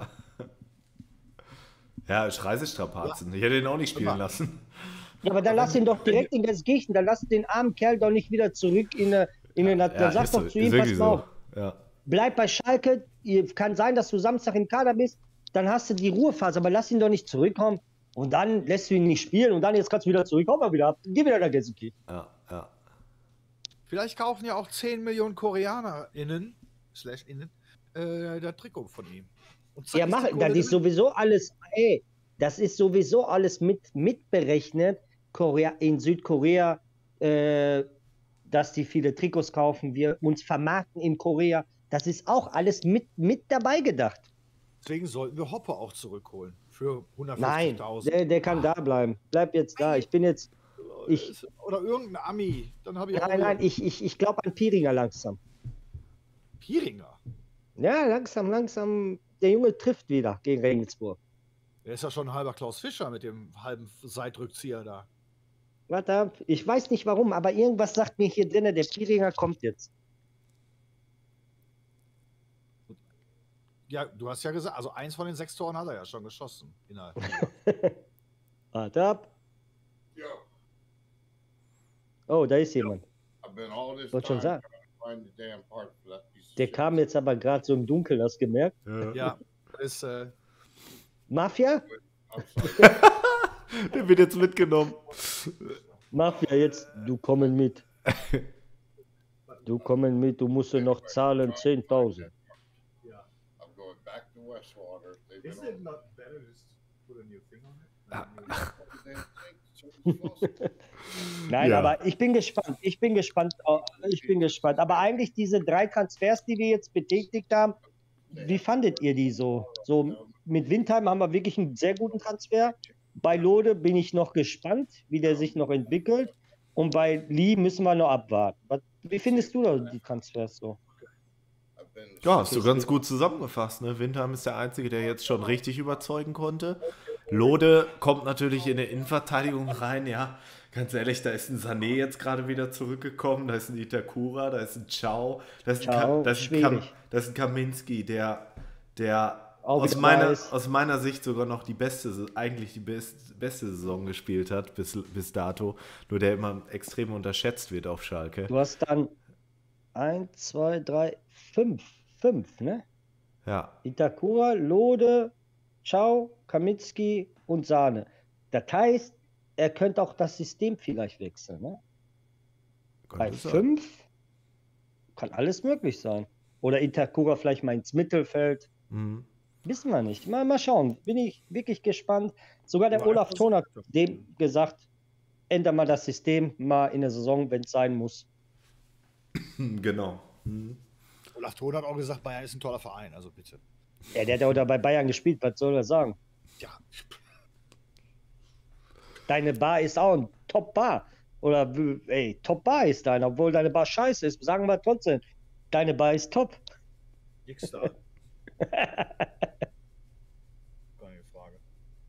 Ja, ist Reisestrapazen. Ich hätte ihn auch nicht spielen lassen. Ja, aber dann lass ihn doch direkt in das Gießen. Dann lass den armen Kerl doch nicht wieder zurück in eine. Dann sag ist doch so- zu ist ihm, wirklich pass mal auf. Ja. Bleib bei Schalke. Kann sein, dass du Samstag im Kader bist. Dann hast du die Ruhephase. Aber lass ihn doch nicht zurückkommen. Und dann lässt du ihn nicht spielen. Und dann jetzt kannst du wieder zurück. Komm mal wieder ab. Geh wieder nach Gelsenkirchen. Ja, ja. Vielleicht kaufen ja auch 10 Millionen KoreanerInnen, das Trikot von ihm. Und zack, Ja, ist mach, die Kohle das ist drin. sowieso alles, das ist sowieso alles mitberechnet, in Südkorea, dass die viele Trikots kaufen, wir uns vermarkten in Korea. Das ist auch alles mit dabei gedacht. Deswegen sollten wir Hoppe auch zurückholen. Für Nein, 150.000. der kann da bleiben. Bleib jetzt da. Ich bin jetzt. Oder irgendein Ami. Dann habe ich auch Nein, ich glaube an Piringer langsam. Pieringer. Ja, langsam. Der Junge trifft wieder gegen Regensburg. Der ist ja schon ein halber Klaus Fischer mit dem halben Seitrückzieher da. Warte ab. Ich weiß nicht warum, aber irgendwas sagt mir hier drinnen, der Piringer kommt jetzt. Ja, du hast ja gesagt, also 1 von den 6 Toren hat er ja schon geschossen. Warte ab. Yo, Oh, da ist jemand. I've been all this Wollte schon time sagen. trying to find the damn part for that piece of Der shit. kam jetzt aber gerade so im Dunkeln, hast du gemerkt? Ja, ist, Mafia? I'm sorry. Der wird jetzt mitgenommen. Mafia, jetzt, du kommen mit. Du kommen mit, du musst noch zahlen 10.000. I'm going back to Westwater. They've been on better just put a new thing on it? the damn thing. Nein, Ja. aber ich bin gespannt. Ich bin gespannt. Aber eigentlich diese 3 Transfers, die wir jetzt betätigt haben, wie fandet ihr die so? So mit Windheim haben wir wirklich einen sehr guten Transfer. Bei Lode bin ich noch gespannt, wie der sich noch entwickelt. Und bei Lee müssen wir noch abwarten. Wie findest du da die Transfers so? Ja, hast du ganz gut zusammengefasst. Ne? Windheim ist der Einzige, der jetzt schon richtig überzeugen konnte. Lode kommt natürlich in der Innenverteidigung rein, ja. Ganz ehrlich, da ist ein Sané jetzt gerade wieder zurückgekommen, da ist ein Itakura, da ist ein Ciao, da ist ein Kaminski, der Auch aus wieder weiß. meiner Sicht sogar noch die beste Saison gespielt hat bis dato. Nur der immer extrem unterschätzt wird auf Schalke. Du hast dann 1, 2, 3, 5, ne? Ja, Itakura, Lode, Ciao, Kaminski und Sahne. Das heißt, er könnte auch das System vielleicht wechseln. Ne? Bei könnte sein. 5 kann alles möglich sein. Oder Itakura vielleicht mal ins Mittelfeld. Mhm. Wissen wir nicht. Mal schauen. Bin ich wirklich gespannt. Sogar der Ja, Olaf einfach Thon hat so. dem gesagt, ändere mal das System mal in der Saison, wenn es sein muss. Genau. Mhm. Olaf Thon hat auch gesagt, Bayern ist ein toller Verein, also bitte. Ja, der hat ja auch da bei Bayern gespielt. Was soll er sagen? Ja, Deine Bar ist auch ein Top-Bar. Oder, ey, Top-Bar ist deine, obwohl deine Bar scheiße ist. Sagen wir trotzdem, deine Bar ist top. nix da. Keine Frage.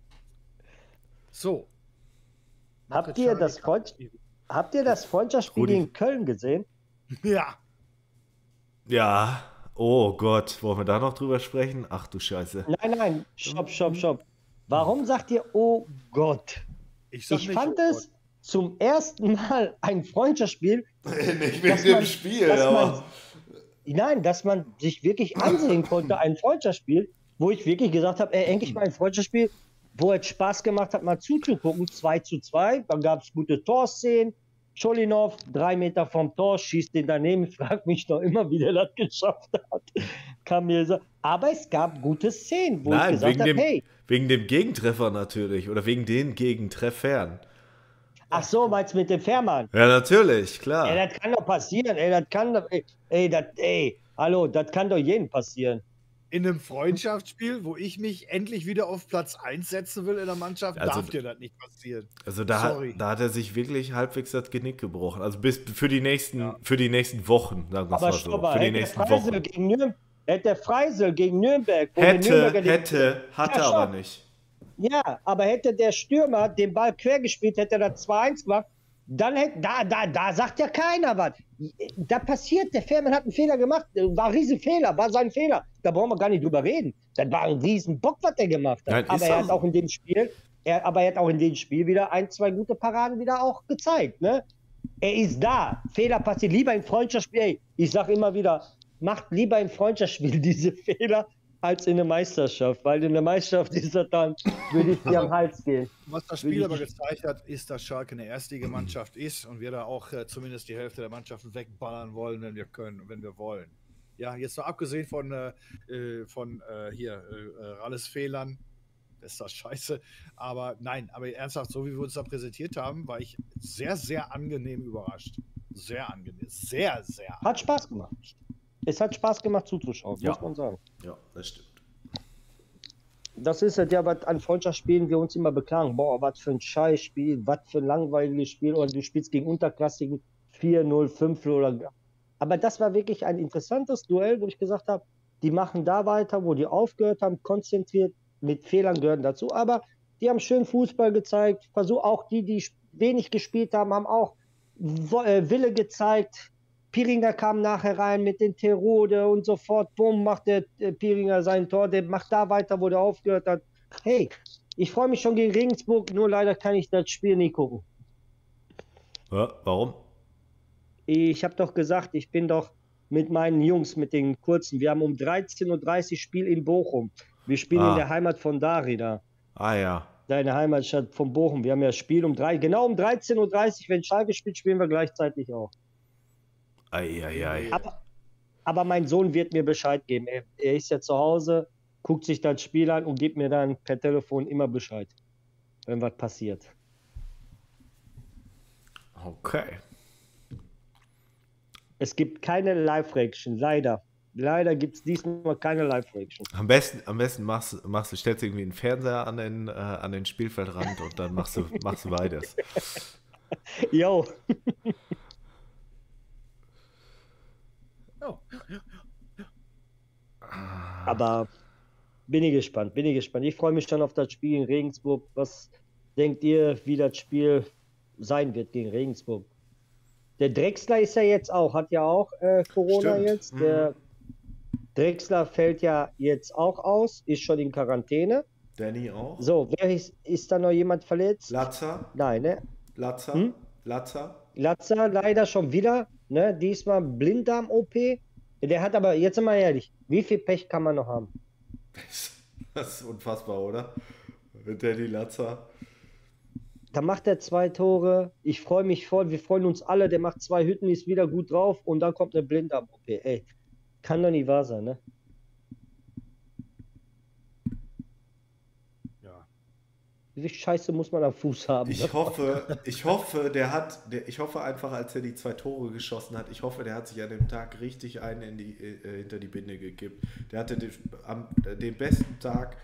So. Habt ihr das Freundschaftsspiel Rudi. gegen Köln gesehen? Ja. Ja, oh Gott, wollen wir da noch drüber sprechen? Ach du Scheiße. Nein, stopp. Warum sagt ihr, oh Gott? Ich sag Ich nicht, fand oh es zum ersten Mal ein Freundschaftsspiel, Nicht dass mit man- dem Spiel, dass aber. dass man sich wirklich ansehen konnte, ein Freundschaftsspiel, wo ich wirklich gesagt habe, endlich mal ein Freundschaftsspiel, wo es Spaß gemacht hat, mal zuzugucken. 2:2, dann gab es gute Torszenen. Scholinov, 3 Meter vom Tor, schießt den daneben, fragt mich noch immer, wie der das geschafft hat. Kann mir so. Aber es gab gute Szenen, wo ich Nein, gesagt habe, hey, wegen dem Gegentreffer natürlich. Oder wegen den Gegentreffern. ach so, meinst du mit dem Fährmann? Ja, natürlich, klar. Das kann doch passieren, hallo, das kann doch jedem passieren. in einem Freundschaftsspiel, wo ich mich endlich wieder auf Platz 1 setzen will in der Mannschaft, Also- darf dir das nicht passieren. Also da Sorry. hat er sich wirklich halbwegs das Genick gebrochen. Also bis für die nächsten Wochen, sagen wir es Aber mal so. Stopper, Für die hätte der nächsten Freisel Wochen. gegen hätte der Freisel gegen Nürnberg, wo die Nürnberger Hatte Ja, aber stopp. nicht. Ja, aber hätte der Stürmer den Ball quer gespielt, hätte er das 2-1 gemacht, dann hätte, da sagt ja keiner was. Da passiert, der Fährmann hat einen Fehler gemacht, war ein Riesenfehler, war sein Fehler. Da brauchen wir gar nicht drüber reden. Das war ein Riesenbock, was er gemacht hat. Nein, ist aber er auch hat so. auch in dem Spiel, er hat auch in dem Spiel wieder 1, 2 gute Paraden wieder auch gezeigt. Ne? Er ist da. Fehler passiert. Lieber im Freundschaftsspiel. Ey, ich sage immer wieder, macht lieber im Freundschaftsspiel diese Fehler als in der Meisterschaft. Weil in der Meisterschaft ist das dann, würde ich dir am Hals gehen. Was das Spiel aber gezeigt hat, ist, dass Schalke eine Erstligamannschaft ist und wir da auch zumindest die Hälfte der Mannschaften wegballern wollen, wenn wir können, wenn wir wollen. Ja, jetzt noch abgesehen von Ralles Fehlern, ist das scheiße. Aber nein, aber ernsthaft, so wie wir uns da präsentiert haben, war ich sehr, sehr angenehm überrascht. Sehr angenehm. Sehr, sehr angenehm. Hat Spaß gemacht. Es hat Spaß gemacht zuzuschauen, Ja. muss man sagen. Ja, das stimmt. Das ist es ja, was an Freundschaftsspielen wir uns immer beklagen. Boah, was für ein Scheißspiel, was für ein langweiliges Spiel. Oder du spielst gegen Unterklassigen 4-0, 5-0. Oder... Aber das war wirklich ein interessantes Duell, wo ich gesagt habe, die machen da weiter, wo die aufgehört haben, konzentriert, mit Fehlern gehören dazu. Aber die haben schön Fußball gezeigt. Versuch auch die wenig gespielt haben, haben auch Wille gezeigt. Piringer kam nachher rein mit den Terode und sofort, bumm, macht der Piringer sein Tor, der macht da weiter, wo der aufgehört hat. Hey, ich freue mich schon gegen Regensburg, nur leider kann ich das Spiel nie gucken. Ja, warum? Ich habe doch gesagt, ich bin doch mit meinen Jungs, mit den Kurzen, wir haben um 13:30 Uhr Spiel in Bochum. Wir spielen in der Heimat von Darida. Ah ja. Deine Heimatstadt von Bochum. Wir haben ja Spiel genau um 13:30 Uhr, wenn Schalke spielt, spielen wir gleichzeitig auch. Eieiei. Aber mein Sohn wird mir Bescheid geben. Er ist ja zu Hause, guckt sich das Spiel an und gibt mir dann per Telefon immer Bescheid, wenn was passiert. Okay. Es gibt keine Live-Reaction, leider. Leider gibt es diesmal keine Live-Reaction. Am besten stellst du irgendwie einen Fernseher an den Spielfeldrand und dann machst du beides. Jo. Aber bin ich gespannt. Ich freue mich schon auf das Spiel in Regensburg. Was denkt ihr, wie das Spiel sein wird gegen Regensburg? Der Drexler ist ja jetzt auch, hat ja auch Corona. Stimmt. Jetzt. Der Drexler fällt ja jetzt auch aus, ist schon in Quarantäne. Danny auch. So, wer ist da noch jemand verletzt? Latza. Nein, ne? Latza. Latza leider schon wieder, ne? Diesmal Blinddarm-OP. Der hat aber, jetzt mal ehrlich, wie viel Pech kann man noch haben? Das ist unfassbar, oder? Danny Latza. Da macht er 2 Tore. Ich freue mich voll. Wir freuen uns alle. Der macht 2 Hütten, ist wieder gut drauf. Und dann kommt eine Blinddarm-OP. Ey, kann doch nicht wahr sein, ne? Ja. Wie viel Scheiße muss man am Fuß haben? Ich hoffe einfach, als er die 2 Tore geschossen hat, ich hoffe, der hat sich an dem Tag richtig einen hinter die Binde gekippt. Der hatte den besten Tag,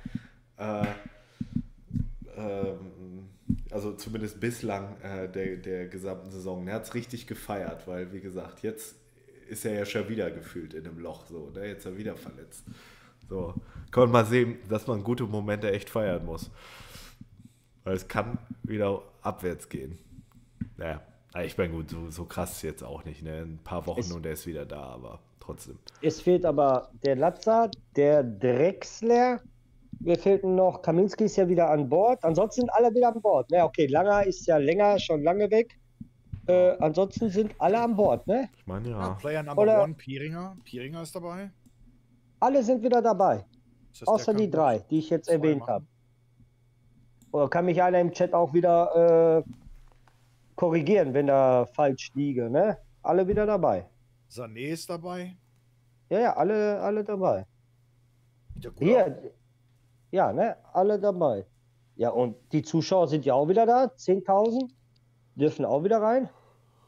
also zumindest bislang der gesamten Saison. Er hat es richtig gefeiert, weil, wie gesagt, jetzt ist er ja schon wieder gefühlt in einem Loch. So, ne? Jetzt ist er wieder verletzt. So, kann man mal sehen, dass man gute Momente echt feiern muss. Weil es kann wieder abwärts gehen. Naja, ich meine, gut, so krass jetzt auch nicht. Ne? Ein paar Wochen und er ist wieder da, aber trotzdem. Es fehlt aber der Latza, der Drexler. Mir fehlten noch, Kaminski ist ja wieder an Bord. Ansonsten sind alle wieder an Bord. Ne? Okay, Langer ist ja schon lange weg. Ansonsten sind alle an Bord, ne? Ich meine, ja. Player Number 1, Piringer. Piringer ist dabei. Alle sind wieder dabei. Außer die 3, die ich jetzt erwähnt habe. Oder kann mich einer im Chat auch wieder korrigieren, wenn da falsch liege, ne? Alle wieder dabei. Sané ist dabei. Ja, alle dabei. Hier. Ja, ne? Alle dabei. Ja, und die Zuschauer sind ja auch wieder da. 10.000 dürfen auch wieder rein.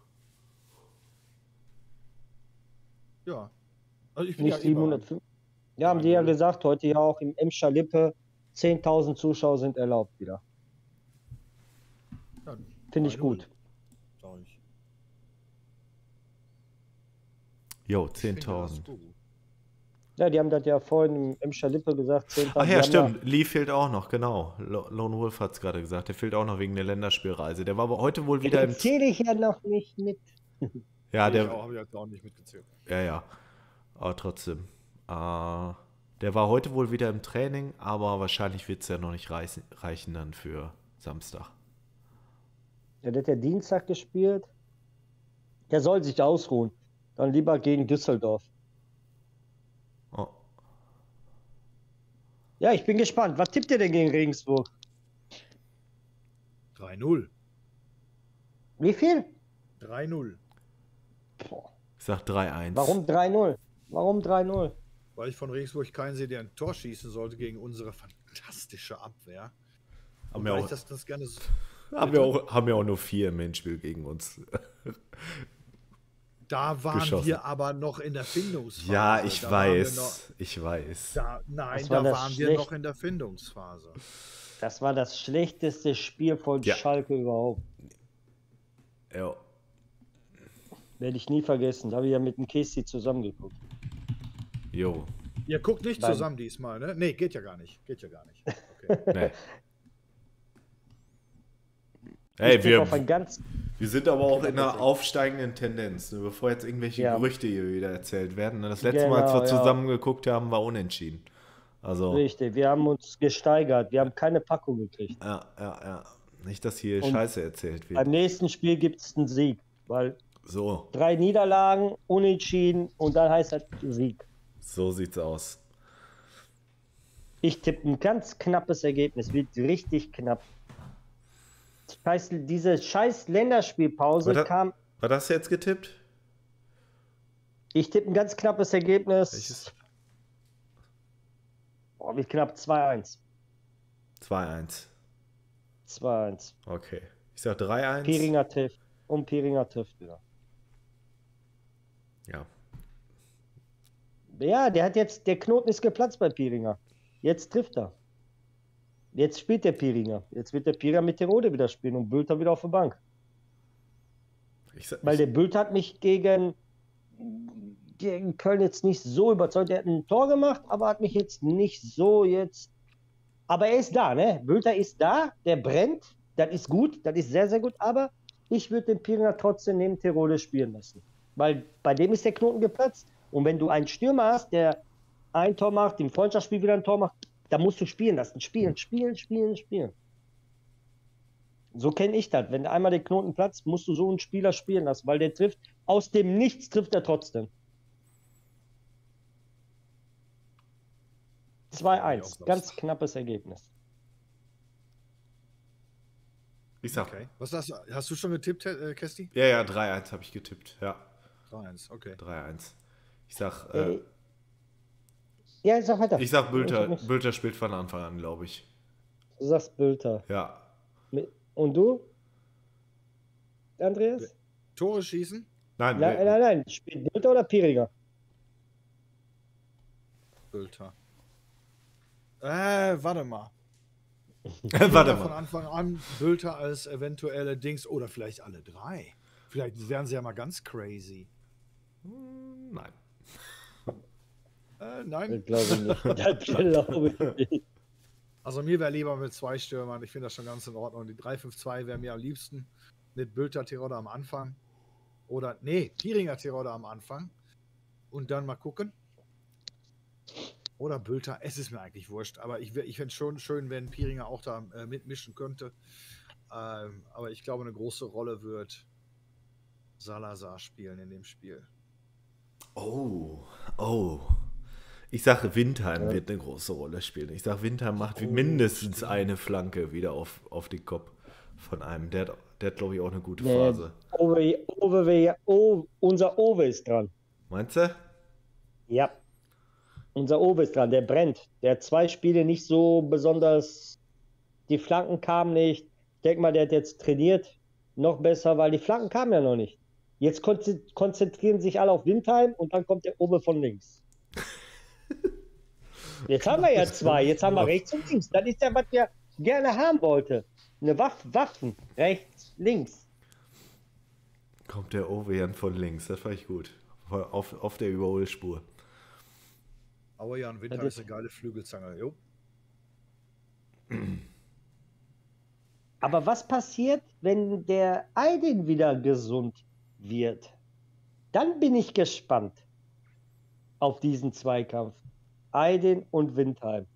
Ja. Also ich bin nicht ja 750. Ja, haben die ja 3-0. gesagt, heute ja auch im Emscher Lippe, 10.000 Zuschauer sind erlaubt wieder. Ja, Finde ich 3-0, gut. sag ich. Jo, Ich finde das 10.000. gut. Ja, die haben das ja vorhin im Emscher Lippe gesagt, 10.000. Ach Die ja, haben stimmt. Lee fehlt auch noch, genau. Lone Wolf hat es gerade gesagt. Der fehlt auch noch wegen der Länderspielreise. Der war aber heute wohl wieder Den im... zähle ich ja noch nicht mit. Ja, Ich der... auch, habe ich jetzt auch nicht mitgezählt. Ja, ja. Aber trotzdem. Der war heute wohl wieder im Training, aber wahrscheinlich wird es ja noch nicht reichen dann für Samstag. Ja, der hat ja Dienstag gespielt. Der soll sich ausruhen. Dann lieber gegen Düsseldorf. Oh. Ja, ich bin gespannt. Was tippt ihr denn gegen Regensburg? 3-0. Wie viel? 3-0. Boah. Ich sag 3-1. Warum 3-0? Warum 3-0? Weil ich von Regensburg keinen sehe, der ein Tor schießen sollte gegen unsere fantastische Abwehr. Haben Und wir weil auch, ich das gerne so, haben wir auch nur 4 im Hinspiel gegen uns. da waren geschossen. wir aber noch in der Findungsphase. Ja, ich Da waren wir weiß. noch- Ich weiß. Nein, Das war da das waren wir schlecht- noch in der Findungsphase. Das war das schlechteste Spiel von Ja. Schalke überhaupt. Ja. Werde ich nie vergessen. Da habe ich ja mit dem Kesti zusammengeguckt. Jo. Ihr guckt nicht Nein. zusammen diesmal, ne? Nee, geht ja gar nicht. Geht ja gar nicht. Okay. Nee. Ich Hey, gucke auf ein wir ganz. sind aber auch in einer aufsteigenden Tendenz, ne, bevor jetzt irgendwelche Ja. Gerüchte hier wieder erzählt werden. Das letzte Mal, als Genau, wir ja. zusammen geguckt haben, war unentschieden. Also, Richtig, wir haben uns gesteigert. Wir haben keine Packung gekriegt. ja. Nicht, dass hier Und Scheiße erzählt wird. Beim nächsten Spiel gibt es einen Sieg, weil So, 3 Niederlagen, unentschieden und dann heißt das Sieg. so sieht's aus. Ich tippe ein ganz knappes Ergebnis, wird richtig knapp. Diese scheiß Länderspielpause Warte. kam. War das jetzt getippt? Ich tippe ein ganz knappes Ergebnis. Welches? Wie knapp 2-1. 2-1. 2-1. Okay. Ich sag 3-1. Piringer trifft. Und Piringer trifft wieder. Ja. Ja, der Knoten ist geplatzt bei Piringer. Jetzt trifft er. Jetzt spielt der Piringer. Jetzt wird der Piringer mit Terode wieder spielen und Bülter wieder auf der Bank. Weil der Bülter hat mich gegen Köln jetzt nicht so überzeugt. Der hat ein Tor gemacht, aber hat mich jetzt nicht so jetzt. Aber er ist da, ne? Bülter ist da, der brennt. Das ist gut, das ist sehr, sehr gut. Aber ich würde den Piringer trotzdem neben Terode spielen lassen. Weil bei dem ist der Knoten geplatzt. Und wenn du einen Stürmer hast, der ein Tor macht, im Freundschaftsspiel wieder ein Tor macht, da musst du spielen lassen. Spielen. So kenne ich das. Wenn einmal der Knoten platzt, musst du so einen Spieler spielen lassen, weil der trifft. Aus dem Nichts trifft er trotzdem. 2-1. Ganz knappes Ergebnis. Ich sag. Okay. Was hast du schon getippt, Kesti? Ja, 3-1 habe ich getippt. Ja, 3-1, okay. 3-1. Ich sag, Ja, sag weiter. ich sag Bülter spielt von Anfang an, glaube ich. Du sagst Bülter. Ja. Und du? Andreas? Tore schießen? Nein, Nein. Spielt Bülter oder Piringer? Bülter. Warte mal. Warte Von mal. Anfang an Bülter als eventuelle Dings oder vielleicht alle 3. Vielleicht wären sie ja mal ganz crazy. Nein. Nein. Das glaube ich nicht. Das glaube ich nicht. Also mir wäre lieber mit 2 Stürmern. Ich finde das schon ganz in Ordnung. Die 3-5-2 wäre mir am liebsten. Mit Bülter Terodde am Anfang. Oder, nee, Piringer Terodde am Anfang. Und dann mal gucken. Oder Bülter. Es ist mir eigentlich wurscht. Aber ich fände es schon schön, wenn Piringer auch da mitmischen könnte. Aber ich glaube, eine große Rolle wird Salazar spielen in dem Spiel. Oh. Ich sage, Windheim wird eine große Rolle spielen. Ich sage, Windheim macht mindestens eine Flanke wieder auf den Kopf von einem. Der hat glaube ich, auch eine gute Phase. Unser Owe ist dran. Meinst du? Ja. Unser Owe ist dran. Der brennt. Der hat 2 Spiele nicht so besonders. Die Flanken kamen nicht. Ich denke mal, der hat jetzt trainiert. Noch besser, weil die Flanken kamen ja noch nicht. Jetzt konzentrieren sich alle auf Windheim und dann kommt der Owe von links. Jetzt haben wir ja zwei. Jetzt haben wir rechts und links. Das ist ja, was wir gerne haben wollten. Eine Waffen. Rechts, links. Kommt der Ovejan von links. Das fand ich gut. Auf der Überholspur. Aber Jan Winter ist eine geile Flügelzange. Jo. Aber was passiert, wenn der Aydin wieder gesund wird? Dann bin ich gespannt auf diesen Zweikampf. Aydin und Windheim.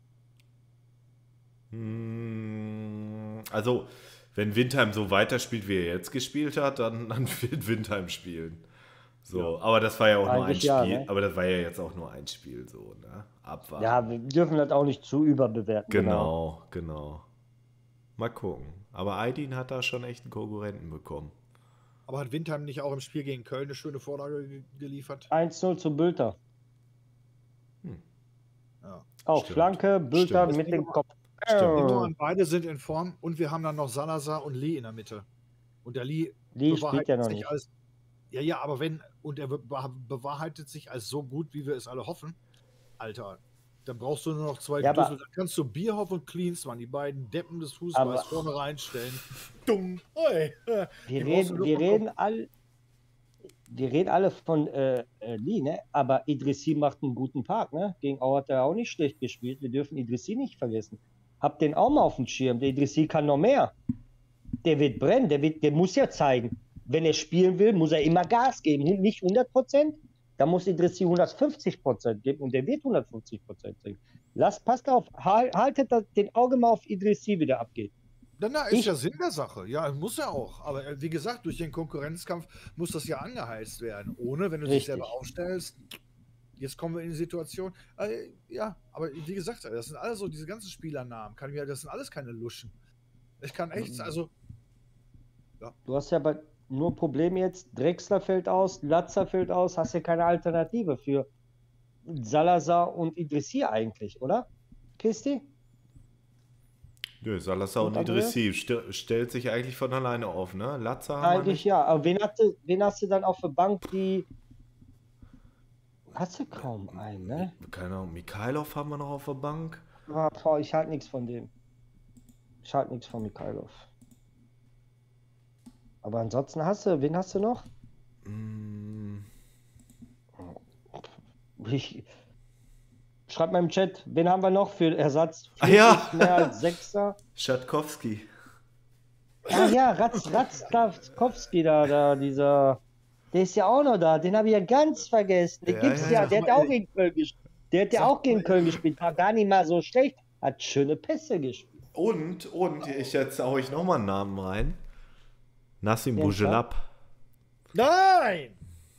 Also, wenn Windheim so weiterspielt, wie er jetzt gespielt hat, dann wird Windheim spielen. So, ja. Aber das war ja auch nur ein Spiel. Ja, ne? Aber das war ja jetzt auch nur ein Spiel, so, ne? Abwarten. Ja, wir dürfen das auch nicht zu überbewerten. Genau. Mal gucken. Aber Aydin hat da schon echt einen Konkurrenten bekommen. Aber hat Windheim nicht auch im Spiel gegen Köln eine schöne Vorlage geliefert? 1-0 zu Bülter. Ja. Auch stimmt. Flanke, Bülter mit dem Kopf. Stimmt. Beide sind in Form und wir haben dann noch Salazar und Lee in der Mitte. Und der Lee spielt ja noch nicht. Aber er bewahrheitet sich als so gut, wie wir es alle hoffen. Alter, dann brauchst du nur noch zwei Düssel. Dann kannst du Bierhoff und Klinsmann, die beiden Deppen des Fußballs, vorne reinstellen. Dumm. Wir reden alle von Lee, ne? Aber Idrissi macht einen guten Tag, ne? Gegen Au hat er auch nicht schlecht gespielt. Wir dürfen Idrissi nicht vergessen. Habt den auch mal auf dem Schirm. Der Idrissi kann noch mehr. Der wird brennen. Der muss ja zeigen. Wenn er spielen will, muss er immer Gas geben. Nicht 100%. Da muss Idrissi 150% geben und der wird 150% geben. Passt auf, haltet den Auge mal auf Idrissi, wie der abgeht. Na, ist ja Sinn der Sache. Ja, muss er auch. Aber wie gesagt, durch den Konkurrenzkampf muss das ja angeheizt werden. Ohne, wenn du dich selber aufstellst, jetzt kommen wir in die Situation. Ja, aber wie gesagt, das sind alles so diese ganzen Spielernamen. Das sind alles keine Luschen. Ich kann echt, also. Ja. Du hast ja nur Problem jetzt. Drexler fällt aus, Latzer fällt aus. Hast ja keine Alternative für Salazar und Idrissi eigentlich, oder? Kisti? Nö, Salazar und Idrissi stellt sich eigentlich von alleine auf, ne? Latza eigentlich ja, aber wen hast du dann auf der Bank, die hast du kaum einen, ne? Keine Ahnung, Mikhailov haben wir noch auf der Bank. Ich halte nichts von dem. Ich halte nichts von Mikhailov. Aber ansonsten wen hast du noch? Schreibt mal im Chat, wen haben wir noch für Ersatz? Ja. Mehr als Sechser. Schatkowski. Ratzkowski dieser. Der ist ja auch noch da, den habe ich ja ganz vergessen. Der gibt's ja. Der hat auch gegen Köln gespielt. Der hat ja auch gegen Köln gespielt, war gar nicht mal so schlecht. Hat schöne Pässe gespielt. Und jetzt hau ich nochmal einen Namen rein. Nassim Bujelab. Nein!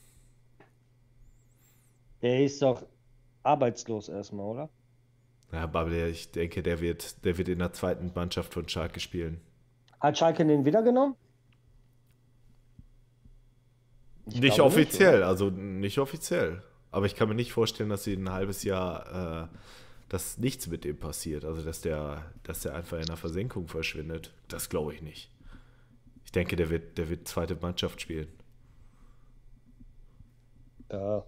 Der ist doch arbeitslos erstmal, oder? Ja, aber ich denke, der wird in der zweiten Mannschaft von Schalke spielen. Hat Schalke den wieder genommen? Nicht offiziell. Aber ich kann mir nicht vorstellen, dass sie ein halbes Jahr, dass nichts mit dem passiert. Also, dass der einfach in der Versenkung verschwindet. Das glaube ich nicht. Ich denke, der wird zweite Mannschaft spielen. Ja.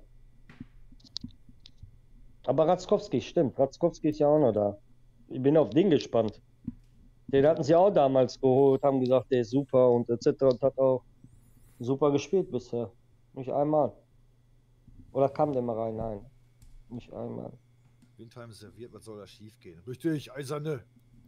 Aber Ratzkowski, stimmt. Ratzkowski ist ja auch noch da. Ich bin auf den gespannt. Den hatten sie auch damals geholt, haben gesagt, der ist super und etc. und hat auch super gespielt bisher. Nicht einmal. Oder kam der mal rein? Nein. Nicht einmal. Windheim serviert, was soll da schief gehen? Richtig, Eiserne.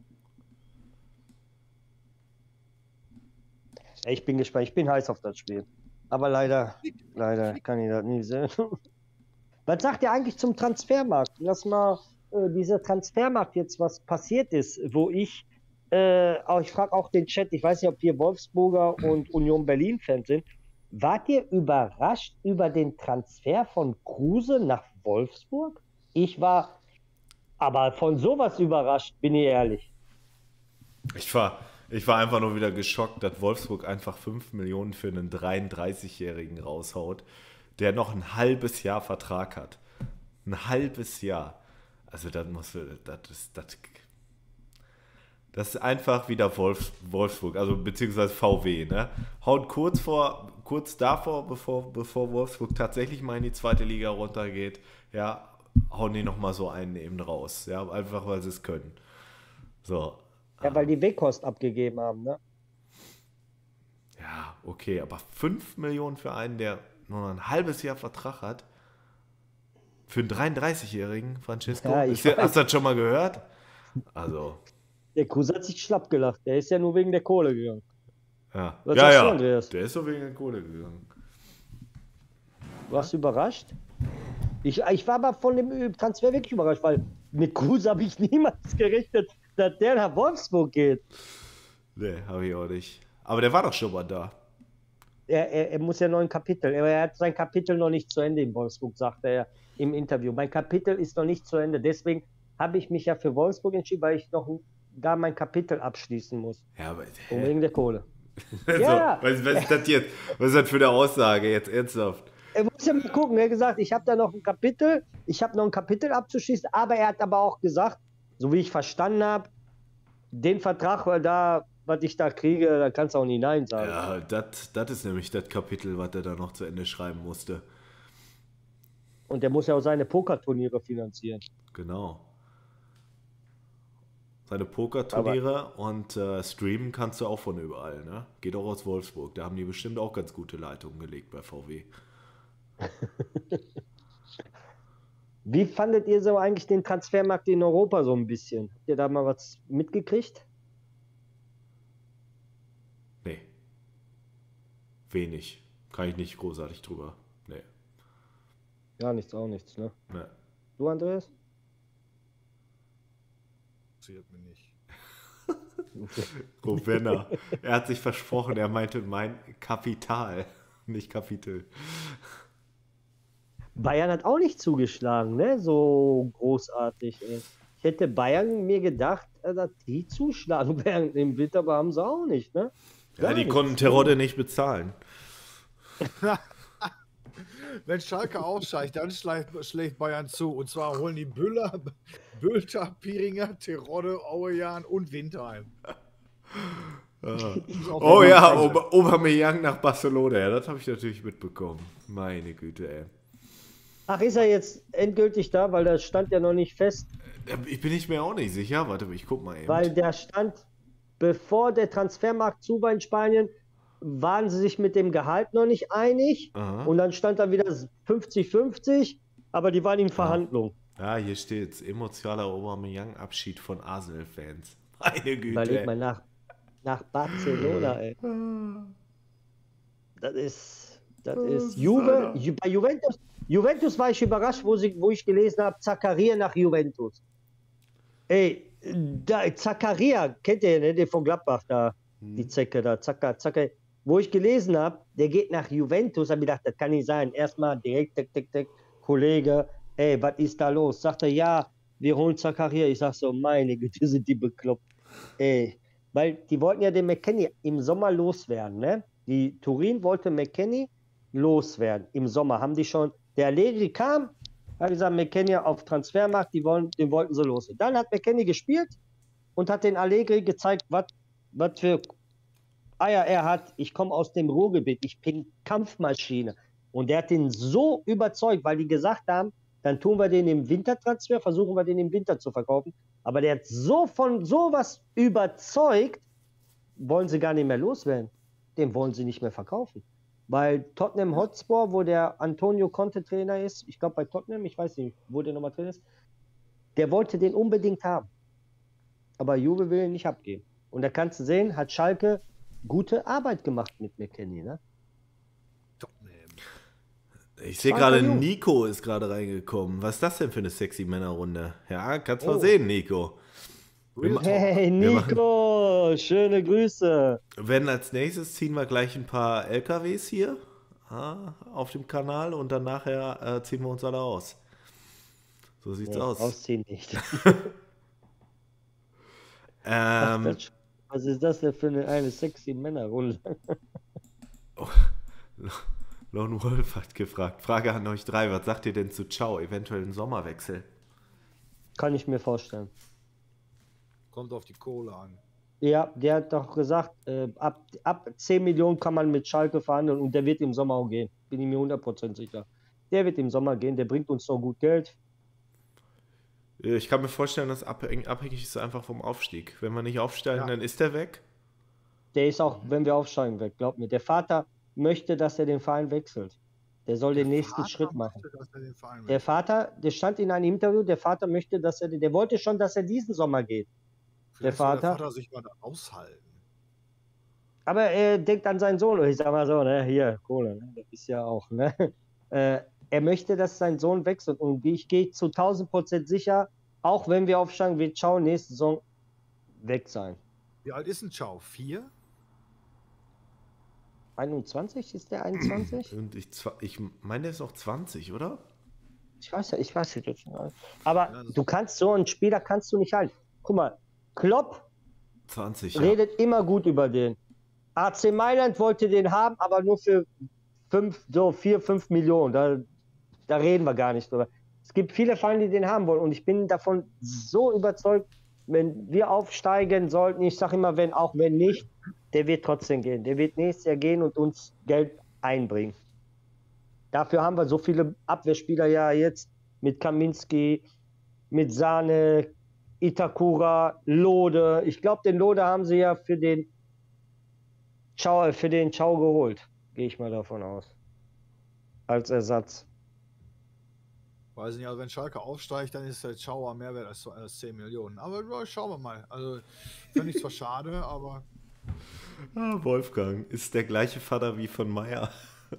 Ich bin gespannt. Ich bin heiß auf das Spiel. Aber leider kann ich das nie sehen. Was sagt ihr eigentlich zum Transfermarkt? Lass mal dieser Transfermarkt jetzt, was passiert ist, wo ich frage auch den Chat, ich weiß nicht, ob ihr Wolfsburger und Union Berlin-Fans sind. Wart ihr überrascht über den Transfer von Kruse nach Wolfsburg? Ich war aber von sowas überrascht, bin ich ehrlich. Ich war einfach nur wieder geschockt, dass Wolfsburg einfach 5 Millionen für einen 33-Jährigen raushaut, der noch ein halbes Jahr Vertrag hat. Ein halbes Jahr. Also das ist einfach wieder Wolfsburg, also beziehungsweise VW, ne? Haut kurz davor, bevor Wolfsburg tatsächlich mal in die zweite Liga runtergeht, ja, hauen die nochmal so einen eben raus. Ja, einfach weil sie es können. So. Ja, weil die Wegkost abgegeben haben, ne? Ja, okay, aber 5 Millionen für einen, der nur noch ein halbes Jahr Vertrag hat. Für einen 33-Jährigen, Francesco. Ja, Hast du das schon mal gehört? Also, Der Kruse hat sich schlapp gelacht. Der ist ja nur wegen der Kohle gegangen. ja. Was Ja, sagst du, ja. Andreas? Der ist so wegen der Kohle gegangen. Warst du überrascht? Ich war aber von dem Transfer wirklich überrascht, weil mit Kruse habe ich niemals gerechnet, dass der nach Wolfsburg geht. Nee, habe ich auch nicht. Aber der war doch schon mal da. Er muss ja noch ein Kapitel. Er hat sein Kapitel noch nicht zu Ende in Wolfsburg, sagte er im Interview. Mein Kapitel ist noch nicht zu Ende. Deswegen habe ich mich ja für Wolfsburg entschieden, weil ich noch da mein Kapitel abschließen muss. Ja, aber. Und wegen der Kohle. Also, Ja. was ist das jetzt? Was ist das für eine Aussage jetzt ernsthaft? Er muss ja mal gucken. Er hat gesagt, ich habe da noch ein Kapitel. Ich habe noch ein Kapitel abzuschließen. Aber er hat aber auch gesagt, so wie ich verstanden habe, den Vertrag, was ich da kriege, da kannst du auch nie Nein sagen. Ja, das ist nämlich das Kapitel, was er da noch zu Ende schreiben musste. Und der muss ja auch seine Pokerturniere finanzieren. Genau. Seine Pokerturniere und streamen kannst du auch von überall, ne? Geht auch aus Wolfsburg. Da haben die bestimmt auch ganz gute Leitungen gelegt bei VW. Wie fandet ihr so eigentlich den Transfermarkt in Europa so ein bisschen? Habt ihr da mal was mitgekriegt? Nee. Wenig. Kann ich nicht großartig drüber. Nee. Gar nichts, auch nichts, ne? Nee. Du, Andreas? Interessiert mich nicht. Rovenna. Er hat sich versprochen, er meinte mein Kapital, nicht Kapitel. Bayern hat auch nicht zugeschlagen, ne? So großartig. Ey. Ich hätte Bayern mir gedacht, dass die zuschlagen werden im Winter, aber haben sie auch nicht, ne? Ja, die konnten Terodde nicht bezahlen. Wenn Schalke aufsteigt, dann schlägt Bayern zu. Und zwar holen die Bülter, Piringer, Terodde, Auejan und Winterheim. Oh ja, Aubameyang nach Barcelona. Ja, das habe ich natürlich mitbekommen. Meine Güte, ey. Ach, ist er jetzt endgültig da? Weil das stand ja noch nicht fest. Ich bin mir auch nicht sicher. Warte, ich guck mal eben. Weil der stand, bevor der Transfermarkt zu war in Spanien, waren sie sich mit dem Gehalt noch nicht einig. Aha. Und dann stand da wieder 50-50, aber die waren in Verhandlung. Ja, hier steht's. Emotionaler Aubameyang-Abschied von Arsenal-Fans. Meine Güte. Überleg mal nach Barcelona, ey. Das ist Juve. Bei Juventus war ich überrascht, wo ich gelesen habe, Zakaria nach Juventus. Ey, Zakaria, kennt ihr, ne, den von Gladbach da, die Zecke da, Zaka. Wo ich gelesen habe, der geht nach Juventus, habe ich gedacht, das kann nicht sein. Erstmal direkt, Kollege, ey, was ist da los? Sagt er, ja, wir holen Zakaria. Ich sag so, meine Güte, sind die bekloppt. Ey, weil die wollten ja den McKennie im Sommer loswerden, ne? Die Turin wollte McKennie loswerden. Im Sommer haben die schon, der Allegri kam, hat gesagt, McKennie auf Transfermarkt, den wollten sie los. Dann hat McKennie gespielt und hat den Allegri gezeigt, was für Eier er hat. Ich komme aus dem Ruhrgebiet, ich bin Kampfmaschine. Und der hat den so überzeugt, weil die gesagt haben, dann tun wir den im Wintertransfer, versuchen wir den im Winter zu verkaufen. Aber der hat so von sowas überzeugt, wollen sie gar nicht mehr loswerden. Den wollen sie nicht mehr verkaufen. Weil Tottenham Hotspur, wo der Antonio Conte Trainer ist, ich glaube bei Tottenham, ich weiß nicht, wo der nochmal Trainer ist, der wollte den unbedingt haben. Aber Juve will ihn nicht abgeben. Und da kannst du sehen, hat Schalke gute Arbeit gemacht mit McKennie, ne? Ich sehe gerade, Nico ist gerade reingekommen. Was ist das denn für eine sexy Männerrunde? Ja, kannst mal sehen, Nico. Hey, Nico, schöne Grüße. Wenn als nächstes ziehen wir gleich ein paar LKWs hier auf dem Kanal und dann nachher ziehen wir uns alle aus. So sieht's aus. Ausziehen nicht. Was ist das denn für eine sexy Männerrunde? Lone Wolf hat gefragt. Frage an euch drei. Was sagt ihr denn zu Ciao? Eventuell ein Sommerwechsel? Kann ich mir vorstellen. Kommt auf die Kohle an. Ja, der hat doch gesagt, ab 10 Millionen kann man mit Schalke verhandeln und der wird im Sommer auch gehen. Bin ich mir 100% sicher. Der wird im Sommer gehen, der bringt uns noch gut Geld. Ich kann mir vorstellen, dass abhängig ist einfach vom Aufstieg. Wenn wir nicht aufsteigen, dann ist der weg. Der ist auch, wenn wir aufsteigen, weg, glaub mir. Der Vater möchte, dass er den Verein wechselt. Der soll den nächsten Schritt machen. Der Vater, der stand in einem Interview, der Vater möchte, dass er, der wollte schon, dass er diesen Sommer geht. Der Vater sich mal da aushalten. Aber er denkt an seinen Sohn. Ich sag mal so, ne, hier, Kohle, ne, das ist ja auch, ne. Er möchte, dass sein Sohn wechselt. Und ich gehe zu 1000% sicher, auch wenn wir aufsteigen, wird Ciao nächste Saison weg sein. Wie alt ist ein Ciao? 4? 21? Ist der 21? Und ich meine, der ist noch 20, oder? Ich weiß ja jetzt nicht. Aber du kannst so einen Spieler kannst du nicht halten. Guck mal, Klopp 20, redet immer gut über den. AC Mailand wollte den haben, aber nur für 4, 5 Millionen. Da reden wir gar nicht drüber. Es gibt viele Vereine, die den haben wollen. Und ich bin davon so überzeugt, wenn wir aufsteigen sollten, ich sage immer, wenn nicht, der wird trotzdem gehen. Der wird nächstes Jahr gehen und uns Geld einbringen. Dafür haben wir so viele Abwehrspieler ja jetzt mit Kaminski, mit Sane, Itakura, Lode. Ich glaube, den Lode haben sie ja für den Ciao geholt. Gehe ich mal davon aus. Als Ersatz. Weiß nicht, also wenn Schalke aufsteigt, dann ist der Ciao mehr wert als 10 Millionen. Aber ja, schauen wir mal. Also finde ich zwar schade, aber... Wolfgang ist der gleiche Vater wie von Meier.